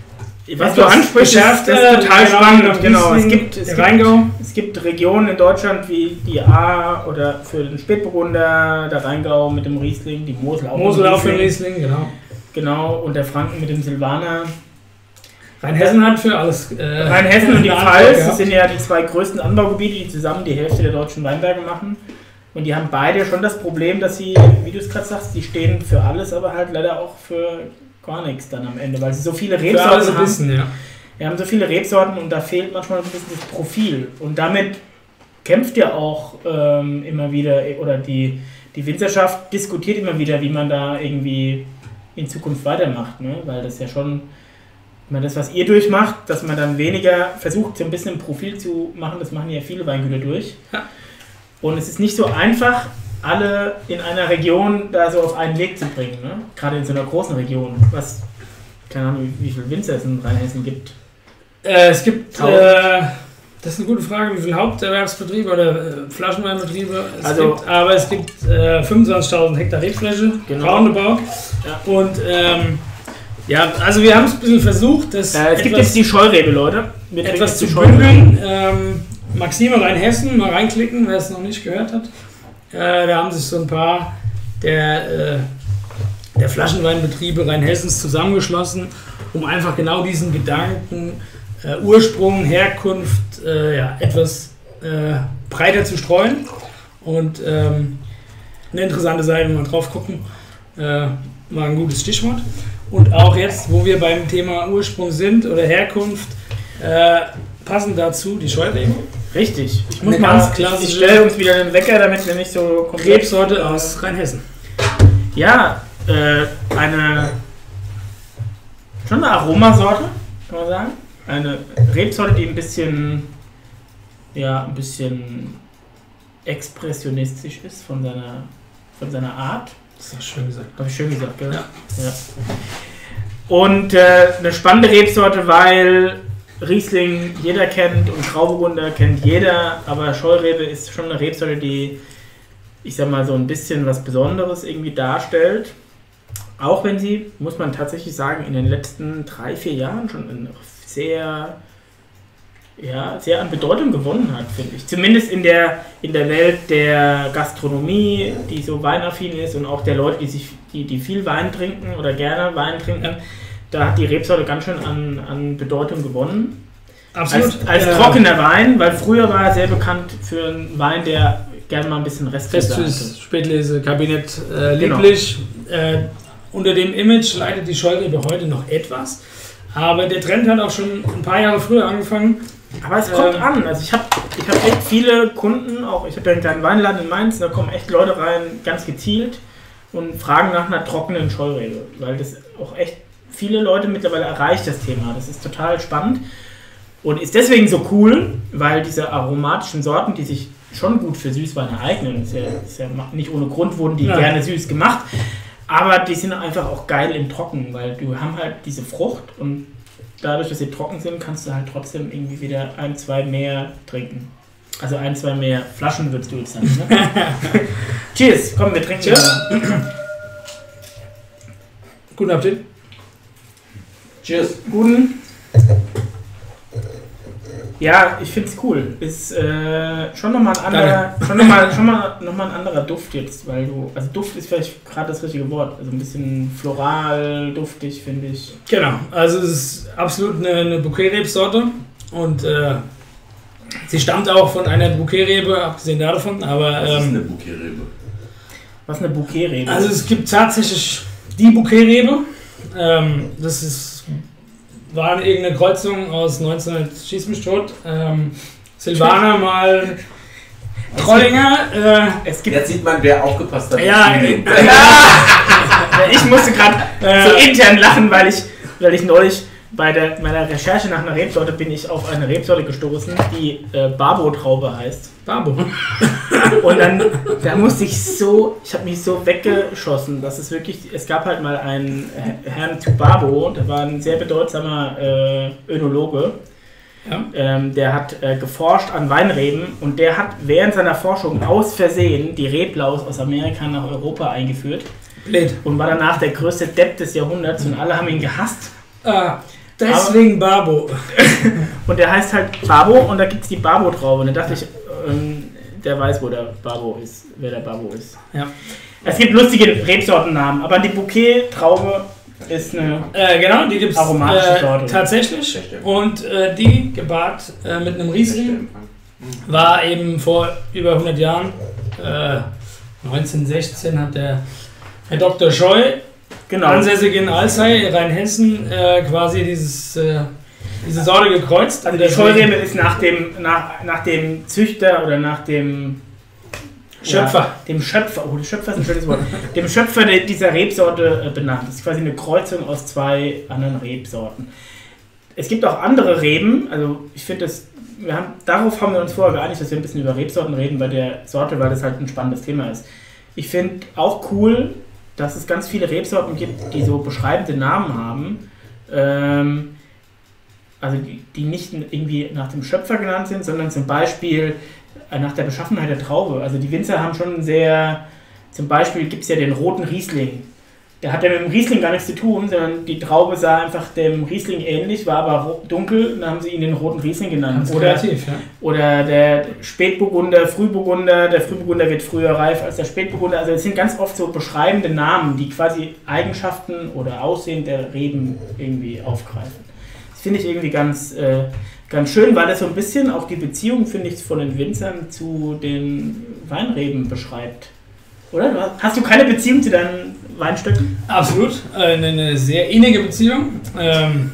Was du ansprichst, ist, das ist total spannend. Genau. Es gibt, es, gibt, Rheingau. es gibt Regionen in Deutschland wie die A oder für den Spätburgunder, der Rheingau mit dem Riesling, die Mosel auch Mosel auch für den Riesling, genau. Genau, und der Franken mit dem Silvaner. Rheinhessen hat für alles. Äh, Rheinhessen und die Pfalz, das sind ja die zwei größten Anbaugebiete, die zusammen die Hälfte der deutschen Weinberge machen. Und die haben beide schon das Problem, dass sie, wie du es gerade sagst, die stehen für alles, aber halt leider auch für gar nichts dann am Ende, weil sie so viele Rebsorten haben. Wissen, ja. Wir haben so viele Rebsorten und da fehlt manchmal ein bisschen das Profil. Und damit kämpft ja auch ähm, immer wieder, oder die, die Winzerschaft diskutiert immer wieder, wie man da irgendwie in Zukunft weitermacht. Ne? Weil das ja schon, ich meine, das, was ihr durchmacht, dass man dann weniger versucht, so ein bisschen ein Profil zu machen, das machen ja viele Weingüter durch. Ja. Und es ist nicht so einfach, alle in einer Region da so auf einen Weg zu bringen. Ne? Gerade in so einer großen Region. Was, keine Ahnung, wie, wie viele Winzer es in Rheinhessen gibt. Äh, es gibt, äh, das ist eine gute Frage, wie viele Haupterwerbsbetriebe oder äh, Flaschenweinbetriebe es also, gibt. Aber es gibt äh, fünfundzwanzigtausend Hektar Rebfläche, genau. Roundabout. Ja. Und ähm, ja, also wir haben es ein bisschen versucht, dass äh, es gibt jetzt die Scheurebe, Leute. Wir etwas zu bündeln. Ähm, Maxime Rheinhessen, mal reinklicken, wer es noch nicht gehört hat. Äh, da haben sich so ein paar der, äh, der Flaschenweinbetriebe Rheinhessens zusammengeschlossen, um einfach genau diesen Gedanken äh, Ursprung, Herkunft äh, ja, etwas äh, breiter zu streuen. Und ähm, eine interessante Seite, wenn wir drauf gucken, äh, war ein gutes Stichwort. Und auch jetzt, wo wir beim Thema Ursprung sind oder Herkunft, äh, passend dazu die Scheurebe. Richtig. Ich muss mal, ich, ich stelle uns wieder den Wecker, damit wir nicht so Rebsorte aus Rheinhessen. Ja, äh, eine schon eine Aromasorte, kann man sagen. Eine Rebsorte, die ein bisschen, ja, ein bisschen expressionistisch ist von seiner, von seiner Art. Das ist schön gesagt. Habe ich schön gesagt, gell? Ja. Ja. Und äh, eine spannende Rebsorte, weil Riesling jeder kennt und Grauburgunder kennt jeder, aber Scheurebe ist schon eine Rebsorte, die, ich sag mal, so ein bisschen was Besonderes irgendwie darstellt. Auch wenn sie, muss man tatsächlich sagen, in den letzten drei, vier Jahren schon sehr, ja, sehr an Bedeutung gewonnen hat, finde ich. Zumindest in der, in der Welt der Gastronomie, die so weinaffin ist und auch der Leute, die, sich, die, die viel Wein trinken oder gerne Wein trinken. Da hat die Rebsorte ganz schön an, an Bedeutung gewonnen. Absolut. Als, als äh, trockener Wein, weil früher war er sehr bekannt für einen Wein, der gerne mal ein bisschen Restsüß hatte. Spätlese, Kabinett, äh, lieblich. Genau. Äh, unter dem Image leidet die Scheurebe heute noch etwas. Aber der Trend hat auch schon ein paar Jahre früher angefangen. Aber es kommt ähm, an. Also ich habe ich hab echt viele Kunden, auch ich habe ja einen kleinen Weinladen in Mainz, da kommen echt Leute rein, ganz gezielt, und fragen nach einer trockenen Scheurebe. Weil das auch echt viele Leute mittlerweile erreicht, das Thema. Das ist total spannend und ist deswegen so cool, weil diese aromatischen Sorten, die sich schon gut für Süßwein eignen, ist ja, ist ja nicht ohne Grund wurden die ja. gerne süß gemacht, aber die sind einfach auch geil im Trocken, weil du haben halt diese Frucht und dadurch, dass sie trocken sind, kannst du halt trotzdem irgendwie wieder ein, zwei mehr trinken. Also ein, zwei mehr Flaschen würdest du jetzt sagen. Ne? Cheers, komm, wir trinken. Cheers. Guten Appetit. Cheers. Guten. Ja, ich finde es cool. Ist äh, schon nochmal ein anderer, schon noch mal, schon mal, noch mal ein anderer Duft jetzt, weil du, also Duft ist vielleicht gerade das richtige Wort, also ein bisschen floral, duftig, finde ich. Genau, also es ist absolut eine, eine Bouquet-Rebsorte und äh, sie stammt auch von einer Bouquet-Rebe, abgesehen davon, aber... Was ist ähm, eine Bouquet-Rebe? Was ist eine Bouquet-Rebe? Also es gibt tatsächlich die Bouquet-Rebe, ähm, das ist... war irgendeine Kreuzung aus neunzehnhundert Schieß mich tot. Ähm, Silvaner mal Trollinger. Äh, es gibt Jetzt sieht man, wer aufgepasst hat. Ja, äh, ich musste gerade äh, so intern lachen, weil ich, weil ich neulich bei der, meiner Recherche nach einer Rebsorte bin ich auf eine Rebsorte gestoßen, die äh, Barbo-Traube heißt. Barbo. Und dann da musste ich so, ich habe mich so weggeschossen, dass es wirklich, es gab halt mal einen Herrn zu Barbo, der war ein sehr bedeutsamer äh, Önologe, ja. ähm, der hat äh, geforscht an Weinreben und der hat während seiner Forschung aus Versehen die Reblaus aus Amerika nach Europa eingeführt. Blöd. Und war danach der größte Depp des Jahrhunderts und alle haben ihn gehasst. Ah. Deswegen Babo. Und der heißt halt Babo und da gibt es die Babo-Traube. Und da dachte ich, ähm, der weiß, wo der Babo ist, wer der Babo ist. Ja. Es gibt lustige Rebsortennamen, aber die Bouquet-Traube ist eine äh, genau, die gibt es aromatische Sorte. Äh, tatsächlich. Und äh, die gepaart äh, mit einem Riesling war eben vor über hundert Jahren, äh, neunzehnhundertsechzehn hat der Herr Doktor Scheu, genau. ansässig in Alzey, Rheinhessen, äh, quasi dieses, äh, diese Sorte gekreuzt. Also die Scheurebe ist nach dem, nach, nach dem Züchter oder nach dem Schöpfer. Ja, dem Schöpfer, oh, der Schöpfer ist ein schönes Wort. Dem Schöpfer dieser Rebsorte äh, benannt. Das ist quasi eine Kreuzung aus zwei anderen Rebsorten. Es gibt auch andere Reben, also ich finde das, wir haben, darauf haben wir uns vorher geeinigt, dass wir ein bisschen über Rebsorten reden bei der Sorte, weil das halt ein spannendes Thema ist. Ich finde auch cool, dass es ganz viele Rebsorten gibt, die so beschreibende Namen haben, ähm, also die, die nicht irgendwie nach dem Schöpfer genannt sind, sondern zum Beispiel nach der Beschaffenheit der Traube. Also die Winzer haben schon sehr, zum Beispiel gibt es ja den roten Riesling. Der hat ja mit dem Riesling gar nichts zu tun, sondern die Traube sah einfach dem Riesling ähnlich, war aber dunkel, und dann haben sie ihn den roten Riesling genannt. Ganz oder, kreativ, ja. Oder der Spätburgunder, Frühburgunder, der Frühburgunder wird früher reif als der Spätburgunder. Also es sind ganz oft so beschreibende Namen, die quasi Eigenschaften oder Aussehen der Reben irgendwie aufgreifen. Das finde ich irgendwie ganz... Äh, Ganz schön, weil das so ein bisschen auch die Beziehung, finde ich, von den Winzern zu den Weinreben beschreibt. Oder? Hast du keine Beziehung zu deinen Weinstöcken? Absolut. Eine, eine sehr innige Beziehung. Ähm,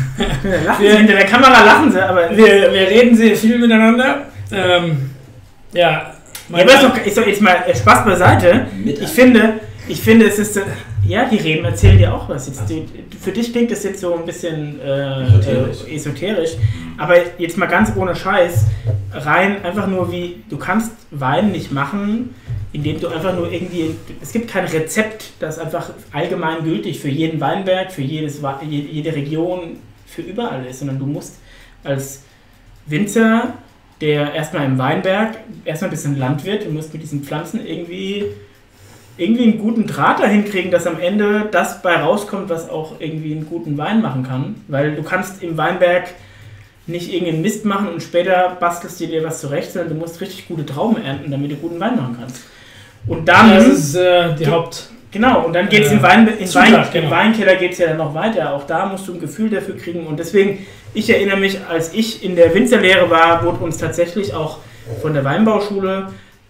lachen wir, sie, hinter der Kamera lachen sie, aber... Wir, wir reden sehr viel miteinander. Ähm, ja. Ja, aber doch, ich soll jetzt mal Spaß beiseite. Ich finde, ich finde, es ist... Ja, die Reben erzählen dir auch was. Jetzt, die, für dich klingt das jetzt so ein bisschen äh, esoterisch. Äh, esoterisch. Aber jetzt mal ganz ohne Scheiß, rein einfach nur wie, du kannst Wein nicht machen, indem du einfach nur irgendwie, es gibt kein Rezept, das einfach allgemein gültig für jeden Weinberg, für jedes, jede Region, für überall ist, sondern du musst als Winzer, der erstmal im Weinberg, erstmal ein bisschen Landwirt, du musst mit diesen Pflanzen irgendwie irgendwie einen guten Draht dahin kriegen, dass am Ende das bei rauskommt, was auch irgendwie einen guten Wein machen kann. Weil du kannst im Weinberg nicht irgendeinen Mist machen und später bastelst du dir was zurecht, sondern du musst richtig gute Trauben ernten, damit du guten Wein machen kannst. Und dann... Das ist äh, die Haupt... Genau, und dann geht es äh, im, Wein, im, Zutat, Wein, genau. im Weinkeller geht es ja dann noch weiter. Auch da musst du ein Gefühl dafür kriegen. Und deswegen, ich erinnere mich, als ich in der Winzerlehre war, wurde uns tatsächlich auch von der Weinbauschule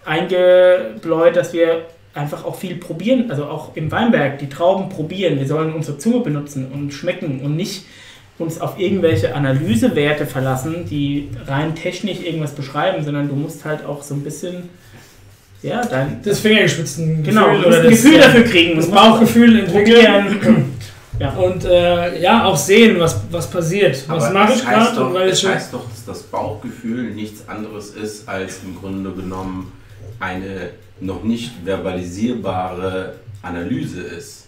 eingebläut, dass wir einfach auch viel probieren, also auch im Weinberg die Trauben probieren. Wir sollen unsere Zunge benutzen und schmecken und nicht uns auf irgendwelche Analysewerte verlassen, die rein technisch irgendwas beschreiben, sondern du musst halt auch so ein bisschen, ja, dein... Das Fingergespitzen genau, Gefühl, oder das Gefühl das, dafür kriegen. Das Bauchgefühl entwickeln. Ja. Und äh, ja, auch sehen, was, was passiert. Was Aber mache ich heißt gerade? doch, Weil das ich heißt doch, dass das Bauchgefühl nichts anderes ist, als im Grunde genommen eine noch nicht verbalisierbare Analyse ist.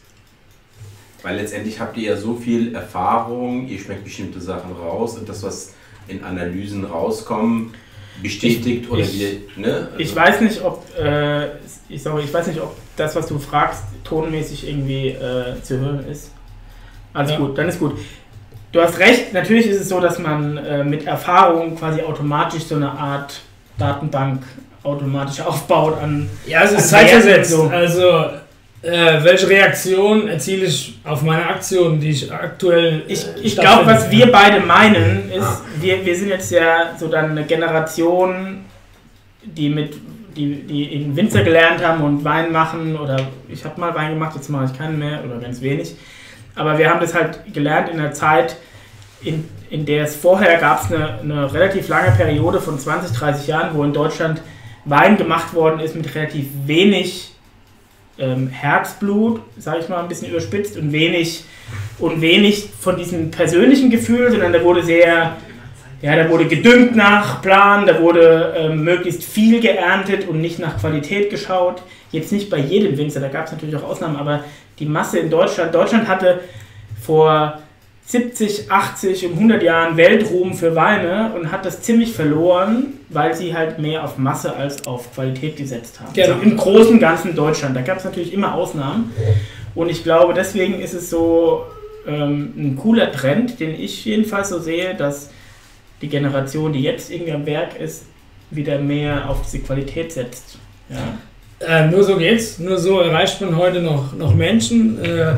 Weil letztendlich habt ihr ja so viel Erfahrung, ihr schmeckt bestimmte Sachen raus und das, was in Analysen rauskommt, bestätigt ich, oder ich, wie, ne? Also ich weiß nicht, ob äh, ich, sorry, ich weiß nicht, ob das, was du fragst, tonmäßig irgendwie äh, zu hören ist. Alles ja. Gut, dann ist gut. Du hast recht, natürlich ist es so, dass man äh, mit Erfahrung quasi automatisch so eine Art Datenbank automatisch aufbaut an... Ja, es ist zeitversetzt. So. Also, äh, welche Reaktion erziele ich auf meine Aktion, die ich aktuell... Ich, ich glaube, was wir beide meinen, ist, wir, wir sind jetzt ja so dann eine Generation, die mit die, die in Winzer gelernt haben und Wein machen, oder ich habe mal Wein gemacht, jetzt mache ich keinen mehr oder ganz wenig. Aber wir haben das halt gelernt in einer Zeit, in, in der es vorher gab es eine, eine relativ lange Periode von zwanzig, dreißig Jahren, wo in Deutschland Wein gemacht worden ist mit relativ wenig ähm, Herzblut, sage ich mal ein bisschen überspitzt, und wenig, und wenig von diesem persönlichen Gefühl, sondern da wurde sehr, ja, da wurde gedüngt nach Plan, da wurde ähm, möglichst viel geerntet und nicht nach Qualität geschaut. Jetzt nicht bei jedem Winzer, da gab es natürlich auch Ausnahmen, aber die Masse in Deutschland, Deutschland hatte vor siebzig, achtzig und hundert Jahren Weltruhm für Weine und hat das ziemlich verloren, weil sie halt mehr auf Masse als auf Qualität gesetzt haben. Genau. Also im großen und ganzen Deutschland. Da gab es natürlich immer Ausnahmen. Und ich glaube, deswegen ist es so, ähm, ein cooler Trend, den ich jedenfalls so sehe, dass die Generation, die jetzt irgendwie am Werk ist, wieder mehr auf diese Qualität setzt. Ja. Äh, nur so geht's, nur so erreicht man heute noch, noch Menschen. Äh,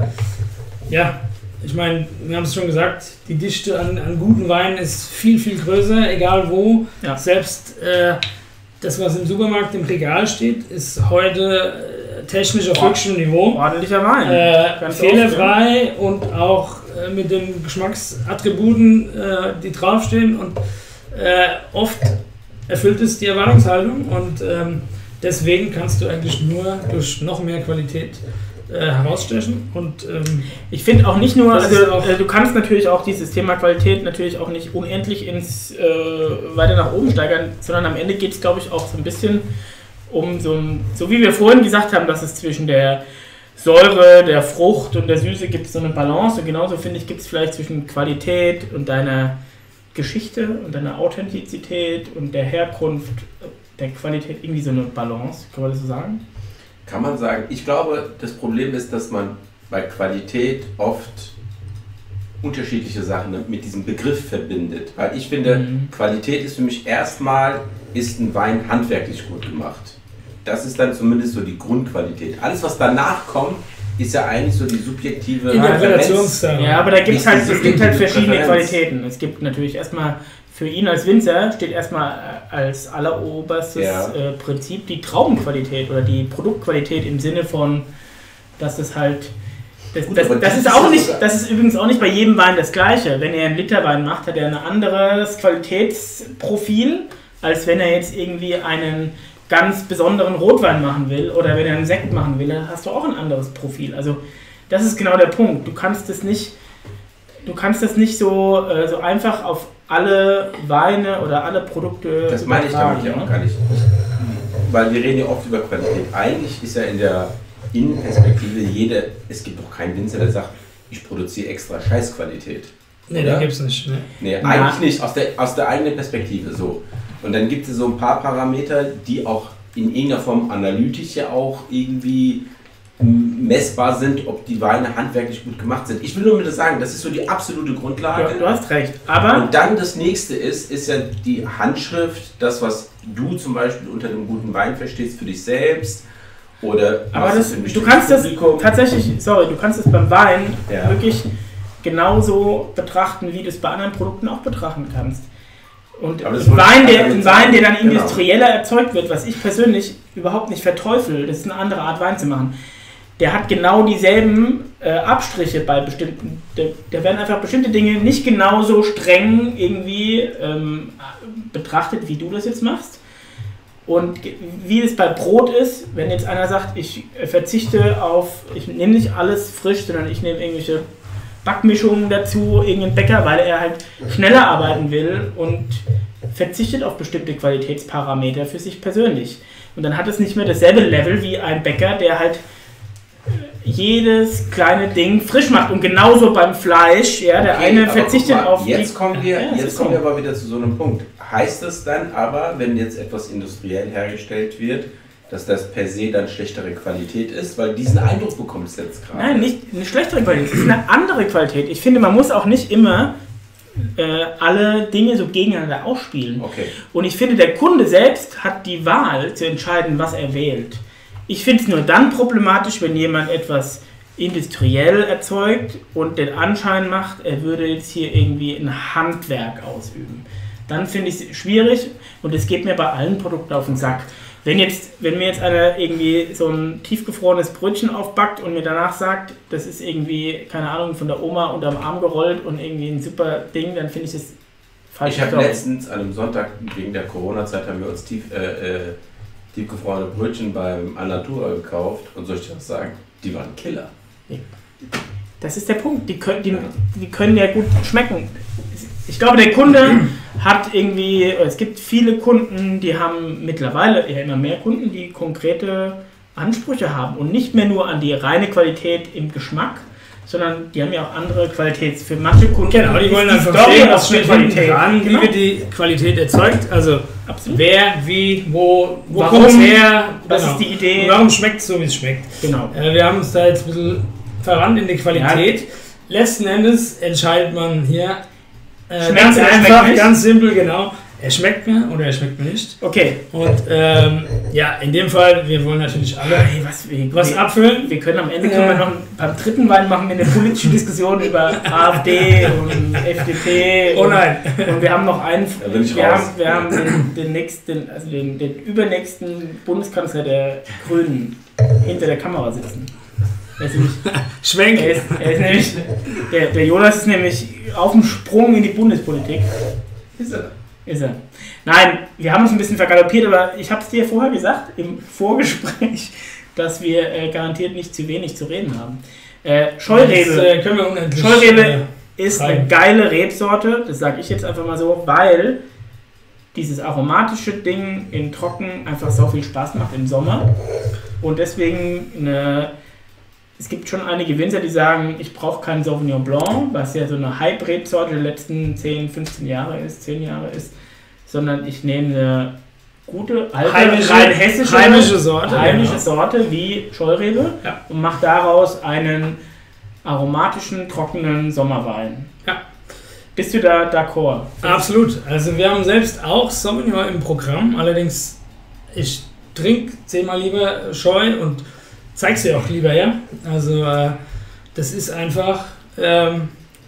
ja, ich meine, wir haben es schon gesagt, die Dichte an, an guten Weinen ist viel, viel größer, egal wo. Ja. Selbst äh, das, was im Supermarkt im Regal steht, ist heute äh, technisch auf höchstem Niveau. Ordentlicher Wein. Äh, fehlerfrei oft, ja. Und auch äh, mit den Geschmacksattributen, äh, die draufstehen. Und äh, oft erfüllt es die Erwartungshaltung. Und ähm, deswegen kannst du eigentlich nur durch noch mehr Qualität äh, herausstechen. Und ähm, ich finde auch nicht nur, also auch, äh, du kannst natürlich auch dieses Thema Qualität natürlich auch nicht unendlich ins äh, weiter nach oben steigern, sondern am Ende geht es, glaube ich, auch so ein bisschen um so ein, so wie wir vorhin gesagt haben, dass es zwischen der Säure, der Frucht und der Süße gibt es so eine Balance, und genauso finde ich, gibt es vielleicht zwischen Qualität und deiner Geschichte und deiner Authentizität und der Herkunft der Qualität irgendwie so eine Balance, kann man das so sagen? Kann man sagen. Ich glaube, das Problem ist, dass man bei Qualität oft unterschiedliche Sachen mit diesem Begriff verbindet. Weil ich finde, mhm. Qualität ist für mich erstmal, ist ein Wein handwerklich gut gemacht. Das ist dann zumindest so die Grundqualität. Alles, was danach kommt, ist ja eigentlich so die subjektive Interpretationssache. Ja, aber da gibt's halt, es gibt halt verschiedene Qualitäten. Es gibt natürlich erstmal, für ihn als Winzer steht erstmal als alleroberstes ja. äh, Prinzip die Traubenqualität oder die Produktqualität im Sinne von, dass es halt, das, Gut, das, das, das ist auch nicht, das ist übrigens auch nicht bei jedem Wein das Gleiche. Wenn er einen Literwein macht, hat er ein anderes Qualitätsprofil, als wenn er jetzt irgendwie einen ganz besonderen Rotwein machen will oder wenn er einen Sekt machen will, dann hast du auch ein anderes Profil. Also das ist genau der Punkt. Du kannst das nicht, du kannst das nicht so, äh, so einfach auf alle Weine oder alle Produkte. Das meine ich damit ja auch gar nicht. Weil wir reden ja oft über Qualität. Eigentlich ist ja in der Innenperspektive jede, es gibt doch keinen Winzer, der sagt, ich produziere extra Scheißqualität. Nee, den gibt es nicht. Ne? Nee, eigentlich ja. nicht, aus der, aus der eigenen Perspektive so. Und dann gibt es so ein paar Parameter, die auch in irgendeiner Form analytisch ja auch irgendwie messbar sind, ob die Weine handwerklich gut gemacht sind. Ich will nur mit das sagen, das ist so die absolute Grundlage. Ja, du hast recht. Aber und dann das nächste ist, ist ja die Handschrift, das, was du zum Beispiel unter einem guten Wein verstehst für dich selbst. Oder aber das, du kannst das tatsächlich, sorry, du kannst es beim Wein ja. wirklich genauso betrachten, wie du es bei anderen Produkten auch betrachten kannst. Und ein Wein, der, ein Wein, der dann industrieller genau. erzeugt wird, was ich persönlich überhaupt nicht verteufel, das ist eine andere Art Wein zu machen, der hat genau dieselben äh, Abstriche bei bestimmten, da werden einfach bestimmte Dinge nicht genauso streng irgendwie ähm, betrachtet, wie du das jetzt machst. Und wie es bei Brot ist, wenn jetzt einer sagt, ich verzichte auf, ich nehme nicht alles frisch, sondern ich nehme irgendwelche Backmischungen dazu, irgendein Bäcker, weil er halt schneller arbeiten will und verzichtet auf bestimmte Qualitätsparameter für sich persönlich. Und dann hat es nicht mehr dasselbe Level wie ein Bäcker, der halt jedes kleine Ding frisch macht. Und genauso beim Fleisch, ja, der okay, eine verzichtet mal, auf... Jetzt kommen wir, ja, jetzt kommen wir aber wieder zu so einem Punkt. Heißt das dann aber, wenn jetzt etwas industriell hergestellt wird, dass das per se dann schlechtere Qualität ist? Weil diesen Eindruck bekommst du jetzt gerade. Nein, nicht eine schlechtere Qualität, es ist eine andere Qualität. Ich finde, man muss auch nicht immer äh, alle Dinge so gegeneinander ausspielen. Okay. Und ich finde, der Kunde selbst hat die Wahl zu entscheiden, was er wählt. Ich finde es nur dann problematisch, wenn jemand etwas industriell erzeugt und den Anschein macht, er würde jetzt hier irgendwie ein Handwerk ausüben. Dann finde ich es schwierig und es geht mir bei allen Produkten auf den Sack. Wenn, jetzt, wenn mir jetzt einer irgendwie so ein tiefgefrorenes Brötchen aufbackt und mir danach sagt, das ist irgendwie, keine Ahnung, von der Oma unterm Arm gerollt und irgendwie ein super Ding, dann finde ich das falsch. Ich habe letztens an einem Sonntag, wegen der Corona-Zeit, haben wir uns tief, äh, äh, tiefgefrorene Brötchen beim Alnatura gekauft und soll ich dir was sagen, die waren Killer. Das ist der Punkt, die können, die, die können ja gut schmecken. Ich glaube, der Kunde hat irgendwie, es gibt viele Kunden, die haben mittlerweile ja immer mehr Kunden, die konkrete Ansprüche haben und nicht mehr nur an die reine Qualität im Geschmack, sondern die haben ja auch andere Qualität für manche Kunden. Genau, die wollen dann verstehen, was steht Qualität dran, wie genau. wird die Qualität erzeugt, also absolut. Wer, wie, wo, wo kommt es her, was genau. ist die Idee. Und warum schmeckt es so, wie es schmeckt. Genau. Äh, wir haben uns da jetzt ein bisschen verrannt in die Qualität. letzten Endes entscheidet man hier äh, Schmeckt ganz er, einfach, schmeckt nicht? ganz simpel, genau. Er schmeckt mir oder er schmeckt mir nicht. Okay. Und ähm, ja, in dem Fall, wir wollen natürlich alle Hey, was, wir, was wir, abfüllen. wir können am Ende können wir noch beim dritten Wein machen wir eine politische Diskussion über AfD und F D P. Oh und, nein. Und wir haben noch einen. Da bin ich wir, raus. haben, wir haben den, den nächsten, also den, den übernächsten Bundeskanzler der Grünen hinter der Kamera sitzen. Er ist nämlich, Schwenk. er ist, er ist nämlich der, der Jonas ist nämlich auf dem Sprung in die Bundespolitik. Ist er? Ist er. Nein, wir haben uns ein bisschen vergaloppiert, aber ich habe es dir vorher gesagt, im Vorgespräch, dass wir äh, garantiert nicht zu wenig zu reden haben. Äh, Scheurebe, Das, äh, können wir unendlich. Scheurebe äh, ist treiben. eine geile Rebsorte, das sage ich jetzt einfach mal so, weil dieses aromatische Ding in Trocken einfach so viel Spaß macht im Sommer. Und deswegen, eine, es gibt schon einige Winzer, die sagen, ich brauche keinen Sauvignon Blanc, was ja so eine Hype-Rebsorte der letzten zehn, fünfzehn Jahre ist, zehn Jahre ist, sondern ich nehme eine gute, alte, Heimische- rein hessische, heimische Sorte, heimische genau. Sorte wie Scheurebe Ja. und mache daraus einen aromatischen, trockenen Sommerwein. Ja. Bist du da d'accord? Absolut. Also wir haben selbst auch Sauvignon im Programm. Allerdings, ich trinke zehnmal lieber Scheu und zeig's dir auch lieber, ja. Also äh, das ist einfach ähm,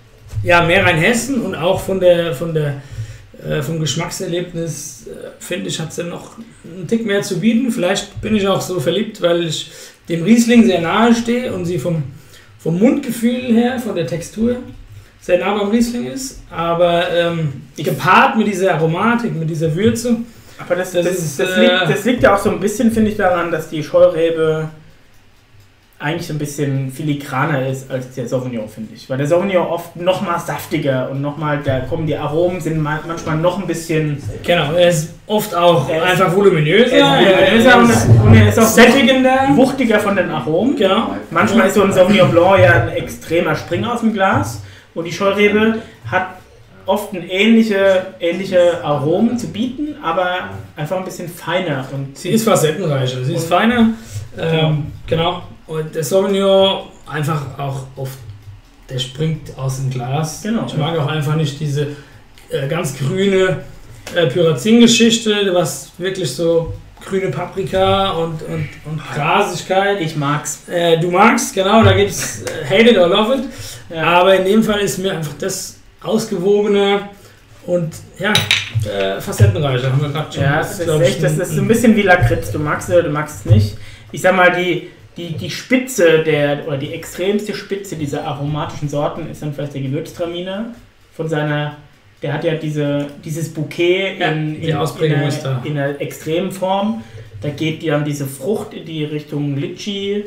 ja mehr Rheinhessen und auch von der von der äh, vom Geschmackserlebnis äh, finde ich, hat es ja noch einen Tick mehr zu bieten. Vielleicht bin ich auch so verliebt, weil ich dem Riesling sehr nahe stehe und sie vom vom Mundgefühl her, von der Textur sehr nah beim Riesling ist, aber ähm, gepaart mit dieser Aromatik, mit dieser Würze. Aber das, Das das, ist, das, äh, liegt, das liegt ja auch so ein bisschen, finde ich, daran, dass die Scheurebe eigentlich so ein bisschen filigraner ist als der Sauvignon, finde ich. Weil der Sauvignon oft noch mal saftiger und noch mal, da kommen die Aromen, sind ma- manchmal noch ein bisschen Genau, er ist oft auch Er ist- einfach voluminöser, er ist voluminöser er und, ist und er ist auch sättigender. wuchtiger von den Aromen. Genau. Manchmal ist so ein Sauvignon Blanc ja ein extremer Springer aus dem Glas und die Scheurebe hat oft ein ähnliche, ähnliche Aromen zu bieten, aber einfach ein bisschen feiner. Und Sie ist facettenreicher, sie ist Und- feiner. Ähm, genau. Und der Sauvignon einfach auch oft, der springt aus dem Glas. Genau. Ich mag auch einfach nicht diese äh, ganz grüne äh, Pyrazin-Geschichte, was wirklich so grüne Paprika und, und, und Grasigkeit. ich mag's. Äh, du magst, genau, da gibt es äh, Hate it or love it. Ja. Aber in dem Fall ist mir einfach das ausgewogene und ja, äh, facettenreicher, haben wir gerade schon. Ja, das ist, glaub ich, echt, das ist so ein ein- bisschen wie Lakritz. Du magst es oder du magst es nicht. Ich sag mal, die, die, die Spitze der, oder die extremste Spitze dieser aromatischen Sorten ist dann vielleicht der Gewürztraminer. Von seiner, der hat ja diese, dieses Bouquet Ja, in, die in, Ausprägung in, ist da. einer, in einer extremen Form. Da geht dann diese Frucht in die Richtung Litschi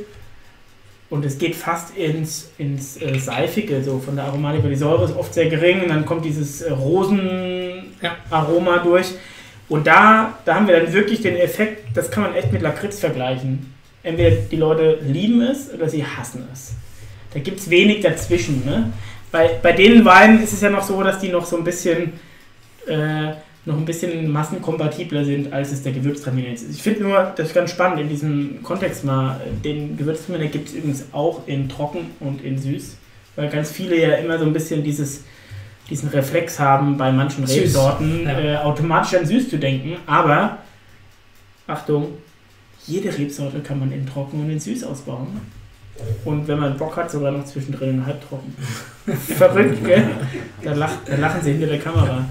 und es geht fast ins, ins äh, Seifige, so von der Aromatik, weil die Säure ist oft sehr gering und dann kommt dieses äh, Rosenaroma durch. Und da, da haben wir dann wirklich den Effekt, das kann man echt mit Lakritz vergleichen. Entweder die Leute lieben es oder sie hassen es. Da gibt es wenig dazwischen. Ne? Bei, bei den Weinen ist es ja noch so, dass die noch so ein bisschen äh, noch ein bisschen massenkompatibler sind, als es der Gewürztraminer ist. Ich finde nur, das ist ganz spannend in diesem Kontext mal, den Gewürztraminer gibt es übrigens auch in trocken und in süß, weil ganz viele ja immer so ein bisschen dieses, diesen Reflex haben, bei manchen Süß, Rebsorten ja. äh, automatisch an süß zu denken, aber Achtung, jede Rebsorte kann man in trocken und in süß ausbauen. Und wenn man Bock hat, sogar noch zwischendrin in halbtrocken. Verrückt, gell? Da, lacht, da lachen sie hinter der Kamera.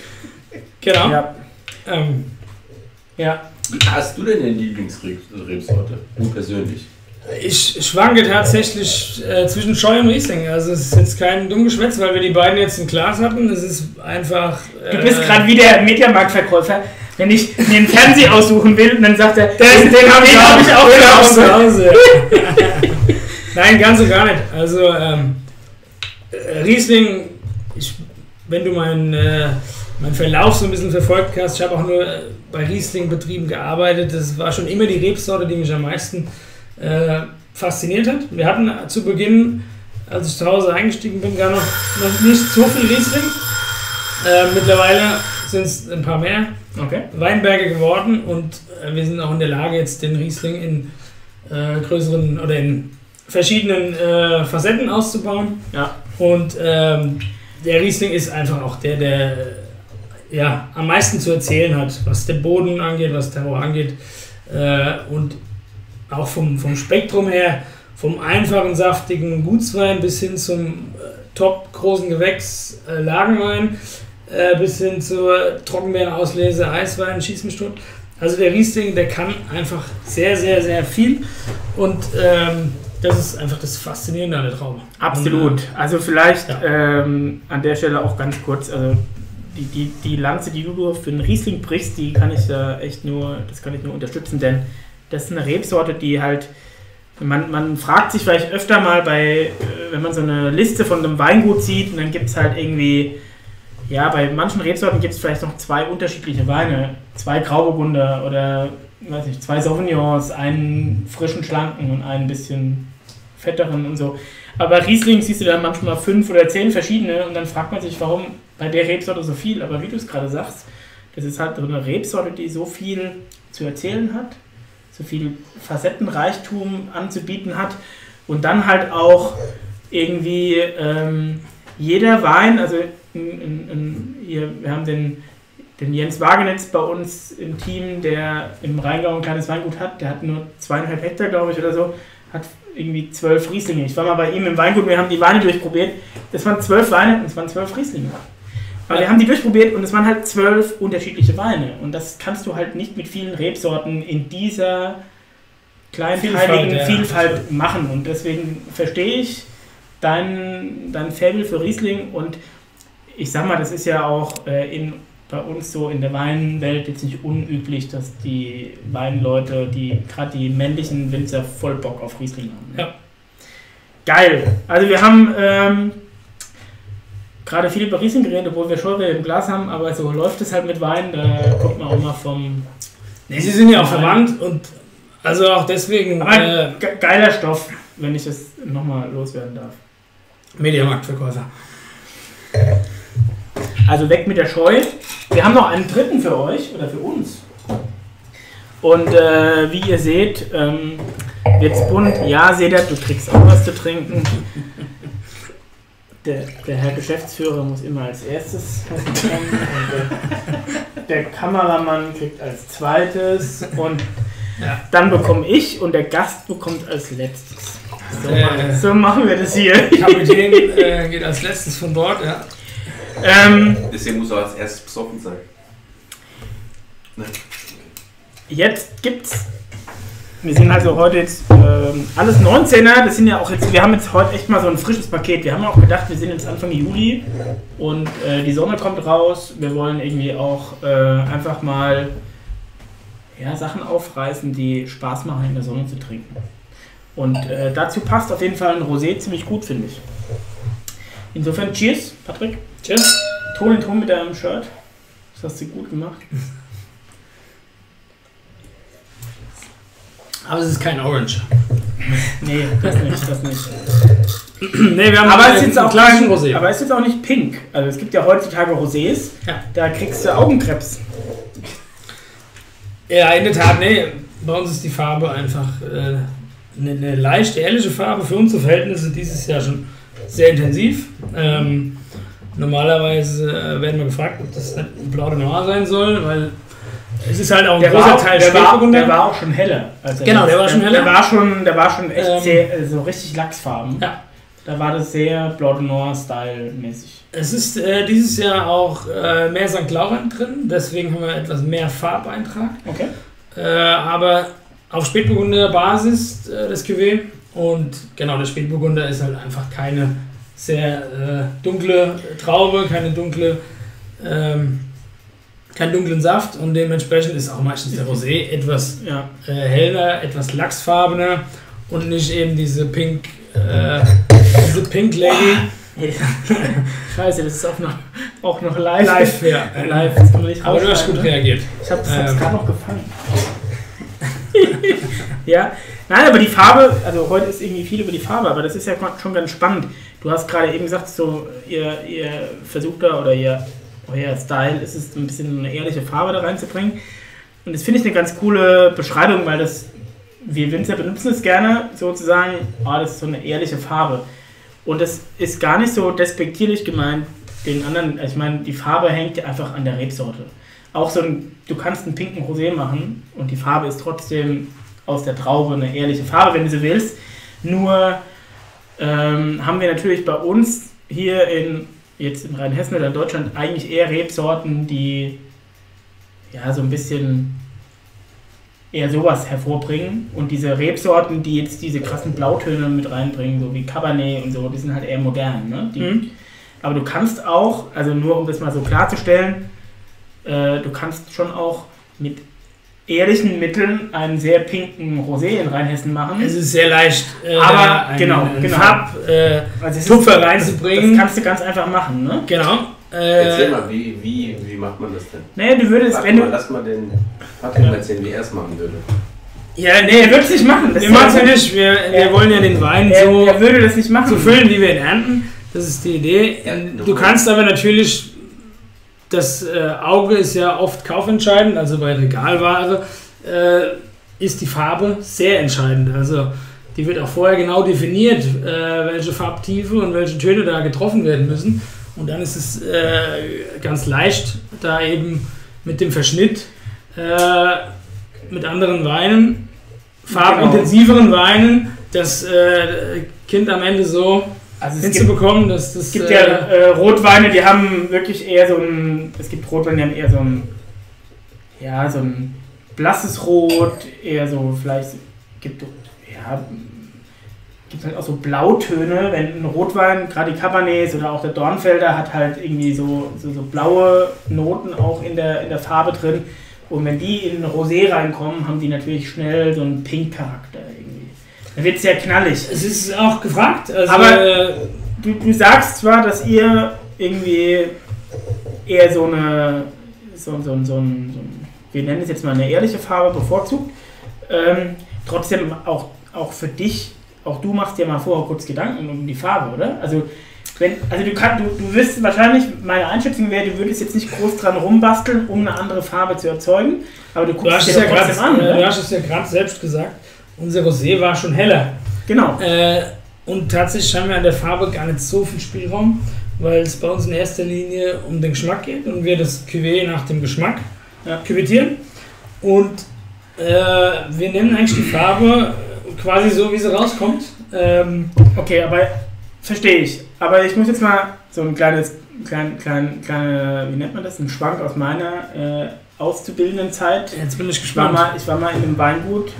Genau. Ja. Ähm, Ja. Hast du denn eine Lieblingsrebsorte? Du persönlich? ich schwanke tatsächlich äh, zwischen Scheu und Riesling. Also es ist jetzt kein Dummgeschwätz, weil wir die beiden jetzt im Glas hatten. Es ist einfach... Äh, Du bist gerade wie der Mediamarktverkäufer. Wenn ich mir einen Fernseher aussuchen will, und dann sagt er, den, den, den habe ich, hab ich auch wieder zu zu Hause. Hause. Nein, ganz und gar nicht. Also ähm, äh, Riesling, ich, wenn du meinen äh, mein Verlauf so ein bisschen verfolgt hast, ich habe auch nur äh, bei Riesling-Betrieben gearbeitet. Das war schon immer die Rebsorte, die mich am meisten äh, fasziniert hat. Wir hatten zu Beginn, als ich zu Hause eingestiegen bin, gar noch, noch nicht so viel Riesling. Äh, mittlerweile sind es ein paar mehr Okay. Weinberge geworden und äh, wir sind auch in der Lage, jetzt den Riesling in äh, größeren oder in verschiedenen äh, Facetten auszubauen. Ja. Und ähm, der Riesling ist einfach auch der, der ja, am meisten zu erzählen hat, was der Boden angeht, was Terroir angeht. Äh, und auch vom, vom Spektrum her, vom einfachen, saftigen Gutswein bis hin zum äh, top großen Gewächs äh, Lagenwein, äh, bis hin zur Trockenbeerenauslese, Eiswein, Schieß mich tot. Also der Riesling, der kann einfach sehr, sehr, sehr viel und ähm, das ist einfach das Faszinierende an der Traube. Absolut. Und, also vielleicht ja. ähm, an der Stelle auch ganz kurz, also die, die, die Lanze, die du für den Riesling brichst, die kann ich da echt nur, das kann ich nur unterstützen, denn das ist eine Rebsorte, die halt, man, man fragt sich vielleicht öfter mal bei, wenn man so eine Liste von einem Weingut sieht und dann gibt es halt irgendwie, ja, bei manchen Rebsorten gibt es vielleicht noch zwei unterschiedliche Weine, zwei Grauburgunder oder, weiß nicht, zwei Sauvignons, einen frischen, schlanken und einen bisschen fetteren und so. Aber Riesling siehst du dann manchmal fünf oder zehn verschiedene und dann fragt man sich, warum bei der Rebsorte so viel. Aber wie du es gerade sagst, das ist halt so eine Rebsorte, die so viel zu erzählen hat, so viel Facettenreichtum anzubieten hat und dann halt auch irgendwie ähm, jeder Wein, also in, in, in, hier, wir haben den, den Jens Wagenitz bei uns im Team, der im Rheingau ein kleines Weingut hat, der hat nur zweieinhalb Hektar, glaube ich, oder so, hat irgendwie zwölf Rieslinge. Ich war mal bei ihm im Weingut, wir haben die Weine durchprobiert, das waren zwölf Weine und es waren zwölf Rieslinge. Aber wir haben die durchprobiert und es waren halt zwölf unterschiedliche Weine. Und das kannst du halt nicht mit vielen Rebsorten in dieser kleinteiligen Vielfalt, Vielfalt ja. machen. Und deswegen verstehe ich dein, dein Faible für Riesling. Und ich sag mal, das ist ja auch äh, in, bei uns so in der Weinwelt jetzt nicht unüblich, dass die Weinleute, die gerade die männlichen Winzer voll Bock auf Riesling haben. Ne? Ja. Geil. Also wir haben... Ähm, gerade viel über Riesling geredet, obwohl wir Scheure im Glas haben, aber so läuft es halt mit Wein, da kommt man auch mal vom... Nee, sie sind ja auch verwandt und also auch deswegen... Aber äh, ge geiler Stoff, wenn ich das nochmal loswerden darf. Mediamarktverkäufer. Also weg mit der Scheu. Wir haben noch einen dritten für euch, oder für uns. Und äh, wie ihr seht, ähm, wird's bunt. Ja, Sedat, du kriegst auch was zu trinken. Der, der Herr Geschäftsführer muss immer als erstes bekommen und der, der Kameramann kriegt als zweites und ja. dann bekomme ich und der Gast bekommt als letztes. So, äh, so machen wir das hier. Kapitän äh, geht als letztes von Bord, ja. Ähm, Deswegen muss er als erstes besoffen sein. Nein. Jetzt gibt's. Wir sind also heute jetzt ähm, alles neunzehner, das sind ja auch jetzt, wir haben jetzt heute echt mal so ein frisches Paket. Wir haben auch gedacht, wir sind jetzt Anfang Juli und äh, die Sonne kommt raus. Wir wollen irgendwie auch äh, einfach mal ja, Sachen aufreißen, die Spaß machen, in der Sonne zu trinken. Und äh, dazu passt auf jeden Fall ein Rosé ziemlich gut, finde ich. Insofern, cheers, Patrick. Cheers. Ton in Ton mit deinem Shirt. Das hast du gut gemacht. Aber es ist kein Orange. Nee, das nicht, das nicht. Nee, wir haben aber, es ist jetzt auch kein kein, Rosé. aber es ist jetzt auch nicht pink. Also es gibt ja heutzutage Rosés, ja. Da kriegst du Augenkrebs. Ja, in der Tat, nee. Bei uns ist die Farbe einfach äh, eine, eine leicht ehrliche Farbe. Für unsere Verhältnisse dieses Jahr schon sehr intensiv. Ähm, normalerweise äh, werden wir gefragt, ob das nicht Blanc de Noir sein soll, weil es ist halt auch ein der großer war, Teil der war, Spätburgunder. der war auch schon heller. Also genau, der war schon heller. Der war schon, der war schon echt ähm, sehr, so richtig Lachsfarben. Ja. Da war das sehr Blanc de Noir-Style mäßig. Es ist äh, dieses Jahr auch äh, mehr Sankt Laurent drin, deswegen haben wir etwas mehr Farbeintrag. Okay. Äh, aber auf Spätburgunder Basis äh, das Cuvée. Und genau, der Spätburgunder ist halt einfach keine sehr äh, dunkle Traube, keine dunkle... Ähm, keinen dunklen Saft und dementsprechend ist auch meistens der Rosé etwas ja. äh, heller, etwas lachsfarbener und nicht eben diese Pink, äh, diese Pink Lady. Scheiße, das ist auch noch, auch noch live. Live, ja. Live, das kann man nicht aber du hast gut reagiert. Ich habe es ähm. gerade noch gefangen. Ja, nein, aber die Farbe, also heute ist irgendwie viel über die Farbe, aber das ist ja schon ganz spannend. Du hast gerade eben gesagt, so ihr, ihr versucht da oder ihr euer Style ist es, ein bisschen eine ehrliche Farbe da reinzubringen. Und das finde ich eine ganz coole Beschreibung, weil das, wir Winzer benutzen es gerne, sozusagen, oh, das ist so eine ehrliche Farbe. Und das ist gar nicht so despektierlich gemeint den anderen. Ich meine, die Farbe hängt ja einfach an der Rebsorte. Auch so ein, du kannst einen pinken Rosé machen und die Farbe ist trotzdem aus der Traube eine ehrliche Farbe, wenn du sie willst. Nur ähm, haben wir natürlich bei uns hier in, jetzt in Rheinhessen oder in Deutschland eigentlich eher Rebsorten, die ja so ein bisschen eher sowas hervorbringen. Und diese Rebsorten, die jetzt diese krassen Blautöne mit reinbringen, so wie Cabernet und so, die sind halt eher modern. Ne? Die, mhm. Aber du kannst auch, also nur um das mal so klarzustellen, äh, du kannst schon auch mit ehrlichen Mitteln einen sehr pinken Rosé in Rheinhessen machen. Es ist sehr leicht, äh, aber einen, genau, einen genau. Farb, äh, also Tupfer reinzubringen. Das kannst du ganz einfach machen, ne? Genau. Äh, Erzähl mal, wie, wie, wie macht man das denn? Naja, du würdest, Warte wenn mal, du... Lass mal den Patrick ja. erzählen, wie er es machen würde. Ja, nee, er würde es nicht machen. Das wir machen es ja nicht. Wir, wir er, wollen ja den Wein er, so... Er würde das nicht machen. So füllen, wie wir ihn ernten. Das ist die Idee. Ja, du kannst aber natürlich... Das äh, Auge ist ja oft kaufentscheidend, also bei Regalware äh, ist die Farbe sehr entscheidend. Also die wird auch vorher genau definiert, äh, welche Farbtiefe und welche Töne da getroffen werden müssen. Und dann ist es äh, ganz leicht, da eben mit dem Verschnitt äh, mit anderen Weinen, farbintensiveren genau. Weinen, das äh, Kind am Ende so also hinzubekommen, dass das... Es gibt ja äh, Rotweine, die haben wirklich eher so ein... Es gibt Rotweine, die haben eher so ein... Ja, so ein blasses Rot, eher so vielleicht... Gibt ja... Gibt halt auch so Blautöne, wenn ein Rotwein, gerade die Cabernets oder auch der Dornfelder, hat halt irgendwie so, so, so blaue Noten auch in der, in der Farbe drin. Und wenn die in Rosé reinkommen, haben die natürlich schnell so einen Pink-Charakter irgendwie. Dann wird es sehr knallig. Es ist auch gefragt. Also aber äh, du, du sagst zwar, dass ihr irgendwie eher so eine, so, so, so, so, so ein, wir nennen es jetzt mal eine ehrliche Farbe bevorzugt, ähm, trotzdem auch, auch für dich, auch du machst dir mal vorher kurz Gedanken um die Farbe, oder? Also, wenn, also du, kann, du, du wirst wahrscheinlich, meine Einschätzung wäre, du würdest jetzt nicht groß dran rumbasteln, um eine andere Farbe zu erzeugen, aber du guckst dir ja trotzdem an. Ne? Du hast es ja gerade selbst gesagt, unser Rosé war schon heller. Genau. Äh, und tatsächlich haben wir an der Farbe gar nicht so viel Spielraum, weil es bei uns in erster Linie um den Geschmack geht und wir das Cuvée nach dem Geschmack ja. küvettieren. Und äh, wir nehmen eigentlich die Farbe quasi so, wie sie rauskommt. Ähm, okay, aber verstehe ich. Aber ich muss jetzt mal so ein kleines, klein, klein, kleine, wie nennt man das, ein Schwank aus meiner äh, auszubildenden Zeit. Jetzt bin ich gespannt. gespannt. Ich war mal, ich war mal in einem Weingut.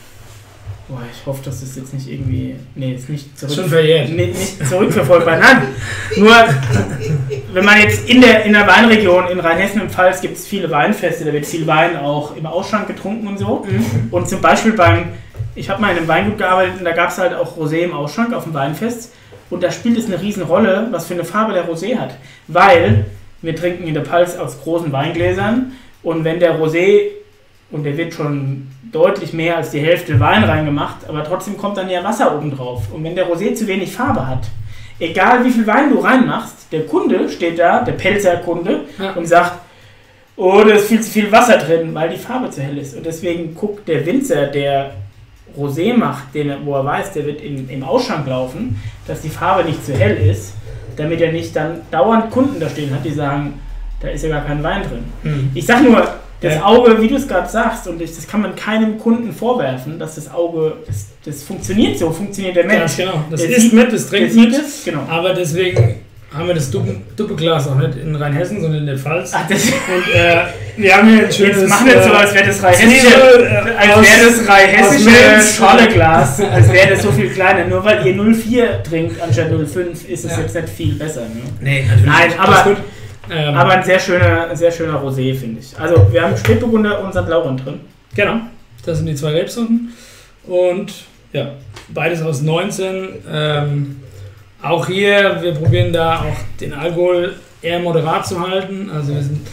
Boah, ich hoffe, dass das jetzt nicht irgendwie... Nee, ist nicht zurück... Schon verjährt. Nee, nicht zurückverfolgbar. Nein, nur wenn man jetzt in der, in der Weinregion, in Rheinhessen und Pfalz gibt es viele Weinfeste, da wird viel Wein auch im Ausschank getrunken und so. Mhm. Und zum Beispiel beim... Ich habe mal in einem Weingut gearbeitet und da gab es halt auch Rosé im Ausschank auf dem Weinfest. Und da spielt es eine riesen Rolle, was für eine Farbe der Rosé hat. Weil wir trinken in der Pfalz aus großen Weingläsern und wenn der Rosé, und der wird schon deutlich mehr als die Hälfte Wein reingemacht, aber trotzdem kommt dann ja Wasser oben drauf. Und wenn der Rosé zu wenig Farbe hat, egal wie viel Wein du reinmachst, der Kunde steht da, der Pelzerkunde, ja. und sagt, oh, da ist viel zu viel Wasser drin, weil die Farbe zu hell ist. Und deswegen guckt der Winzer, der Rosé macht, den, wo er weiß, der wird in, im Ausschank laufen, dass die Farbe nicht zu hell ist, damit er nicht dann dauernd Kunden da stehen hat, die sagen, da ist ja gar kein Wein drin. Mhm. Ich sag nur, das ja. Auge, wie du es gerade sagst, und das kann man keinem Kunden vorwerfen, dass das Auge, das, das funktioniert so, funktioniert der Mensch. Ja, genau. Das der isst mit, das trinkt mit, es, genau. Aber deswegen haben wir das Doppelglas auch nicht in Rheinhessen, sondern in der Pfalz. Ach, das und äh, wir haben hier ein schönes... Jetzt machen wir so, als wäre das rheinhessische, als wäre das rheinhessische Scholleglas, als wäre das so viel kleiner. Nur weil ihr null Komma vier trinkt anstatt null Komma fünf, ist es ja. jetzt nicht viel besser. Ne? Nee, natürlich. Nein, aber... Ähm, Aber ein sehr schöner, sehr schöner Rosé, finde ich. Also wir haben Spätburgunder und Sankt Laurent drin. Genau, das sind die zwei Rebsorten. Und ja, beides aus neunzehn. Ähm, auch hier, wir probieren da auch den Alkohol eher moderat zu halten. Also wir sind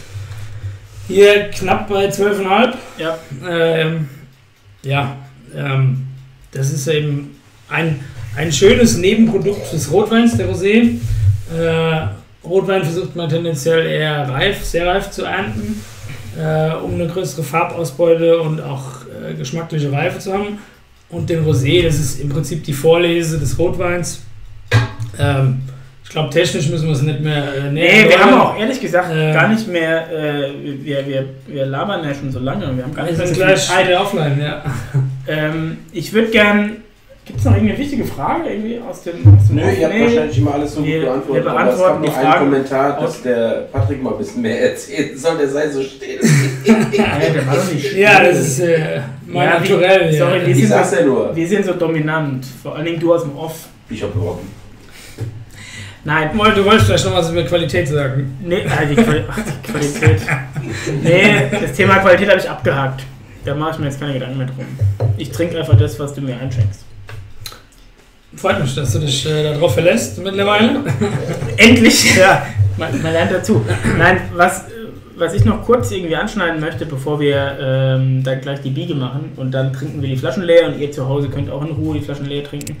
hier knapp bei zwölf Komma fünf. Ja. Ähm, ja, ähm, das ist eben ein, ein schönes Nebenprodukt des Rotweins, der Rosé. Äh, Rotwein versucht man tendenziell eher reif, sehr reif zu ernten, äh, um eine größere Farbausbeute und auch äh, geschmackliche Reife zu haben. Und den Rosé, das ist im Prinzip die Vorlese des Rotweins. Ähm, ich glaube, technisch müssen wir es nicht mehr äh, Nee, wir Leute, haben auch ehrlich gesagt äh, gar nicht mehr, äh, wir, wir, wir labern ja schon so lange, wir haben gar nicht wir mehr sind so viel gleich Zeit. wieder offline, ja. Ähm, ich würde gern, gibt es noch irgendeine wichtige Frage irgendwie aus dem, aus dem Nö, ihr habt Nee. wahrscheinlich immer alles so gut Wir- beantwortet, wir aber es beantworten kam die noch ein Fragen Kommentar, aus- dass der Patrick mal ein bisschen mehr erzählen soll, der sei so still. Ja, der war doch nicht still. Ja, das ist äh, mein Ja, wie- Naturell. Ja. sorry, wie- Ich sind sag's so- ja nur. Wir sind so dominant, vor allen Dingen du aus dem Off. Ich hab überhaupt Nein, Du wolltest- du wolltest vielleicht noch was über Qualität sagen. nee, ah, die, Quali Ach, die Qualität. Nee, das Thema Qualität habe ich abgehakt. Da mache ich mir jetzt keine Gedanken mehr drum. Ich trinke einfach das, was du mir einschenkst. Freut mich, dass du dich äh, darauf verlässt mittlerweile. Endlich! Ja, man, man lernt dazu. Nein, was, was ich noch kurz irgendwie anschneiden möchte, bevor wir ähm, dann gleich die Biege machen und dann trinken wir die Flaschen leer und ihr zu Hause könnt auch in Ruhe die Flaschen leer trinken.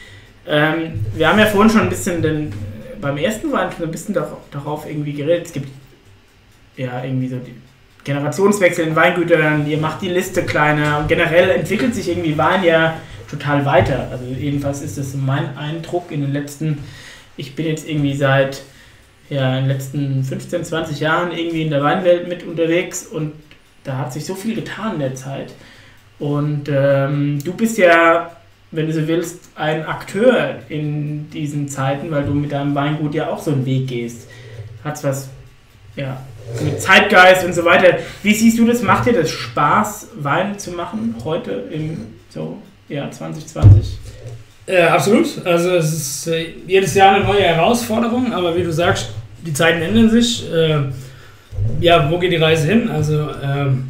Ähm, wir haben ja vorhin schon ein bisschen den, beim ersten Wein schon ein bisschen darauf, darauf irgendwie geredet. Es gibt ja irgendwie so die Generationswechsel in Weingütern, ihr macht die Liste kleiner und generell entwickelt sich irgendwie Wein ja total weiter. Also jedenfalls ist das mein Eindruck in den letzten, ich bin jetzt irgendwie seit ja, in den letzten fünfzehn, zwanzig Jahren irgendwie in der Weinwelt mit unterwegs und da hat sich so viel getan in der Zeit. Und ähm, du bist ja, wenn du so willst, ein Akteur in diesen Zeiten, weil du mit deinem Weingut ja auch so einen Weg gehst. Hat's was, ja, mit Zeitgeist und so weiter. Wie siehst du das? Macht dir das Spaß, Wein zu machen heute im so, ja, zwanzig zwanzig? Äh, absolut. Also es ist äh, jedes Jahr eine neue Herausforderung, aber wie du sagst, die Zeiten ändern sich. Äh, ja, wo geht die Reise hin? Also ähm,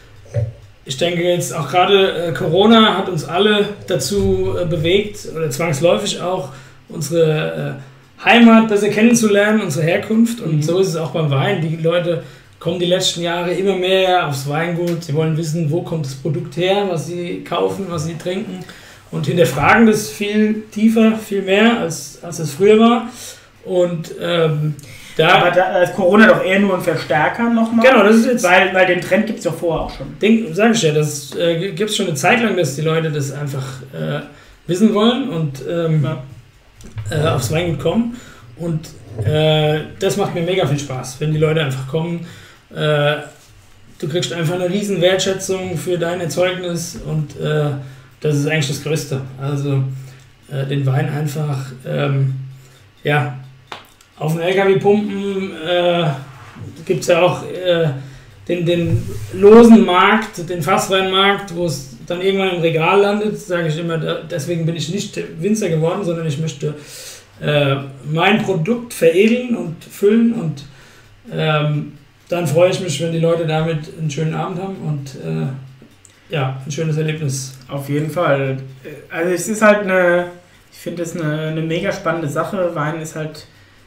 ich denke jetzt auch gerade äh, Corona hat uns alle dazu äh, bewegt, oder zwangsläufig auch, unsere äh, Heimat besser kennenzulernen, unsere Herkunft. Und Mhm. so ist es auch beim Wein. Die Leute kommen die letzten Jahre immer mehr aufs Weingut. Sie wollen wissen, wo kommt das Produkt her, was sie kaufen, was sie trinken. Und hinterfragen das viel tiefer, viel mehr, als, als es früher war. Und ähm, da... Aber da ist Corona doch eher nur ein Verstärker nochmal. Genau, das ist jetzt... Weil, weil den Trend gibt es doch vorher auch schon. Denk, sag ich ja, das äh, gibt es schon eine Zeit lang, dass die Leute das einfach äh, wissen wollen und ähm, Ja. äh, aufs Weingut kommen. Und äh, das macht mir mega viel Spaß, wenn die Leute einfach kommen. Äh, du kriegst einfach eine riesen Wertschätzung für dein Erzeugnis und äh, das ist eigentlich das Größte. Also äh, den Wein einfach ähm, ja, auf den L K W pumpen. Äh, gibt es ja auch äh, den, den losen Markt, den Fassweinmarkt, wo es dann irgendwann im Regal landet, sage ich immer, da, deswegen bin ich nicht Winzer geworden, sondern ich möchte äh, mein Produkt veredeln und füllen und ähm, dann freue ich mich, wenn die Leute damit einen schönen Abend haben und äh, ja, ein schönes Erlebnis. Auf jeden Fall. Also es ist halt eine, ich finde es eine, eine mega spannende Sache. Wein ist halt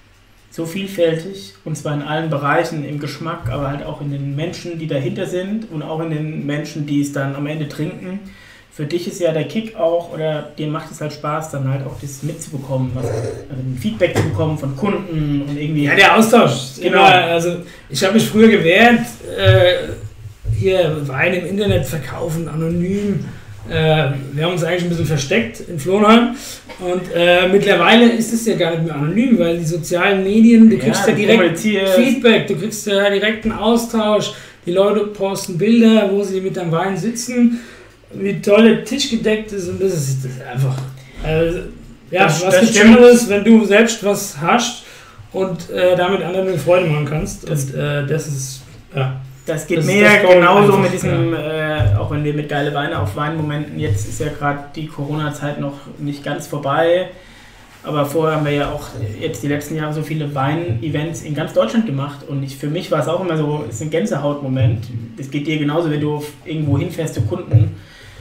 so vielfältig und zwar in allen Bereichen, im Geschmack, aber halt auch in den Menschen, die dahinter sind und auch in den Menschen, die es dann am Ende trinken. Für dich ist ja der Kick auch, oder dir macht es halt Spaß, dann halt auch das mitzubekommen, was, also ein Feedback zu bekommen von Kunden und irgendwie... Ja, der Austausch. Genau. Immer, also ich habe mich früher gewehrt, äh, hier Wein im Internet verkaufen, anonym. Äh, wir haben uns eigentlich ein bisschen versteckt in Flohnheim und äh, mittlerweile ist es ja gar nicht mehr anonym, weil die sozialen Medien, du kriegst ja, du direkt kommunizierst. Feedback, du kriegst ja direkt einen Austausch, die Leute posten Bilder, wo sie mit dem Wein sitzen, wie toll der Tisch gedeckt ist und das ist, das ist einfach, also, ja, Das- was das gibt stimmt. Schöneres, wenn du selbst was hast und äh, damit anderen eine Freude machen kannst Das- und äh, das ist, ja. Das geht Das- mir das ja kommt genauso einfach, mit diesem, äh, auch wenn wir mit geile Weine auf Weinmomenten, jetzt ist ja gerade die Corona-Zeit noch nicht ganz vorbei, aber vorher haben wir ja auch jetzt die letzten Jahre so viele Wein-Events in ganz Deutschland gemacht und ich, für mich war es auch immer so, es ist ein Gänsehautmoment. Das geht dir genauso, wenn du irgendwo hinfährst zu Kunden.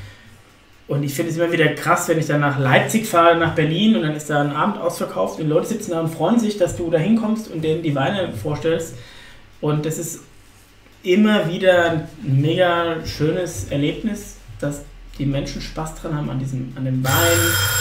Und ich finde es immer wieder krass, wenn ich dann nach Leipzig fahre, nach Berlin und dann ist da ein Abend ausverkauft und die Leute sitzen da und freuen sich, dass du da hinkommst und denen die Weine vorstellst. Und das ist immer wieder ein mega schönes Erlebnis, dass die Menschen Spaß dran haben an diesem, an dem Wein.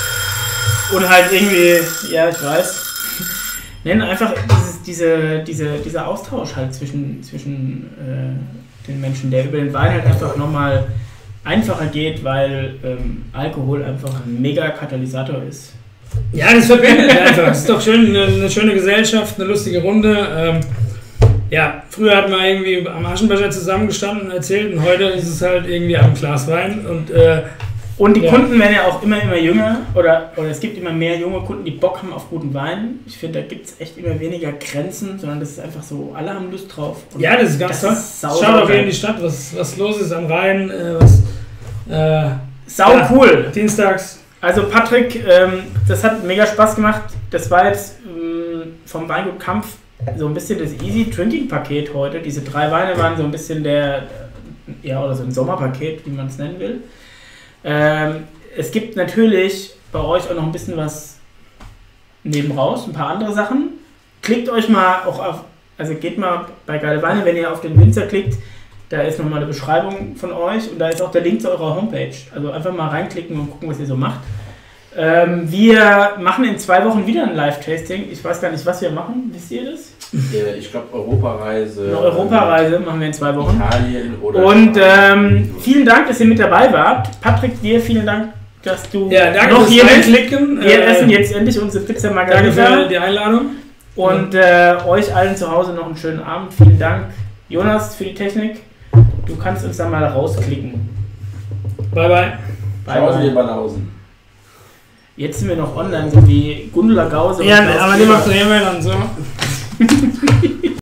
Und halt irgendwie, ja, ich weiß, nennen einfach dieses, diese, diese, dieser Austausch halt zwischen, zwischen äh, den Menschen, der über den Wein halt einfach nochmal einfacher geht, weil ähm, Alkohol einfach ein mega Katalysator ist Ja, das verbindet einfach. Es ist doch schön, eine, eine schöne Gesellschaft, eine lustige Runde. Ähm, ja, früher hat man irgendwie am Aschenbecher zusammengestanden und erzählt und heute ist es halt irgendwie am Glas Wein. Und, äh, und die ja. Kunden werden ja auch immer, immer jünger oder, oder es gibt immer mehr junge Kunden, die Bock haben auf guten Wein. Ich finde, da gibt es echt immer weniger Grenzen, sondern das ist einfach so, alle haben Lust drauf. Und ja, das ist ganz toll. Schaut auch hier in die Stadt, was, was los ist am Rhein. Äh, was, äh, Sau ja, cool. Dienstags. Also Patrick, ähm, das hat mega Spaß gemacht. Das war jetzt ähm, vom Weingut Kampf so ein bisschen das Easy Drinking Paket heute. Diese drei Weine waren so ein bisschen der, ja, oder so ein Sommerpaket, wie man es nennen will. Ähm, es gibt natürlich bei euch auch noch ein bisschen was neben raus, ein paar andere Sachen. Klickt euch mal auch auf, also geht mal bei Geile Weine, wenn ihr auf den Winzer klickt, da ist nochmal eine Beschreibung von euch und da ist auch der Link zu eurer Homepage. Also einfach mal reinklicken und gucken, was ihr so macht. Ähm, wir machen in zwei Wochen wieder ein Live-Tasting. Ich weiß gar nicht, was wir machen. Wisst ihr das? Ich glaube, Europareise. Eine Europareise machen wir in zwei Wochen. Italien oder. Und ähm, vielen Dank, dass ihr mit dabei wart. Patrick, dir vielen Dank, dass du ja, danke noch hier bist. Klicken. Wir äh, essen jetzt endlich unsere Pizza Margarita. Danke für die Einladung. Und äh, euch allen zu Hause noch einen schönen Abend. Vielen Dank, Jonas, für die Technik. Du kannst uns dann mal rausklicken. Bye, bye. Ciao, ihr Banausen. Jetzt sind wir noch online, so wie Gundula Gause. Ja, aber die macht Drehwellen und so.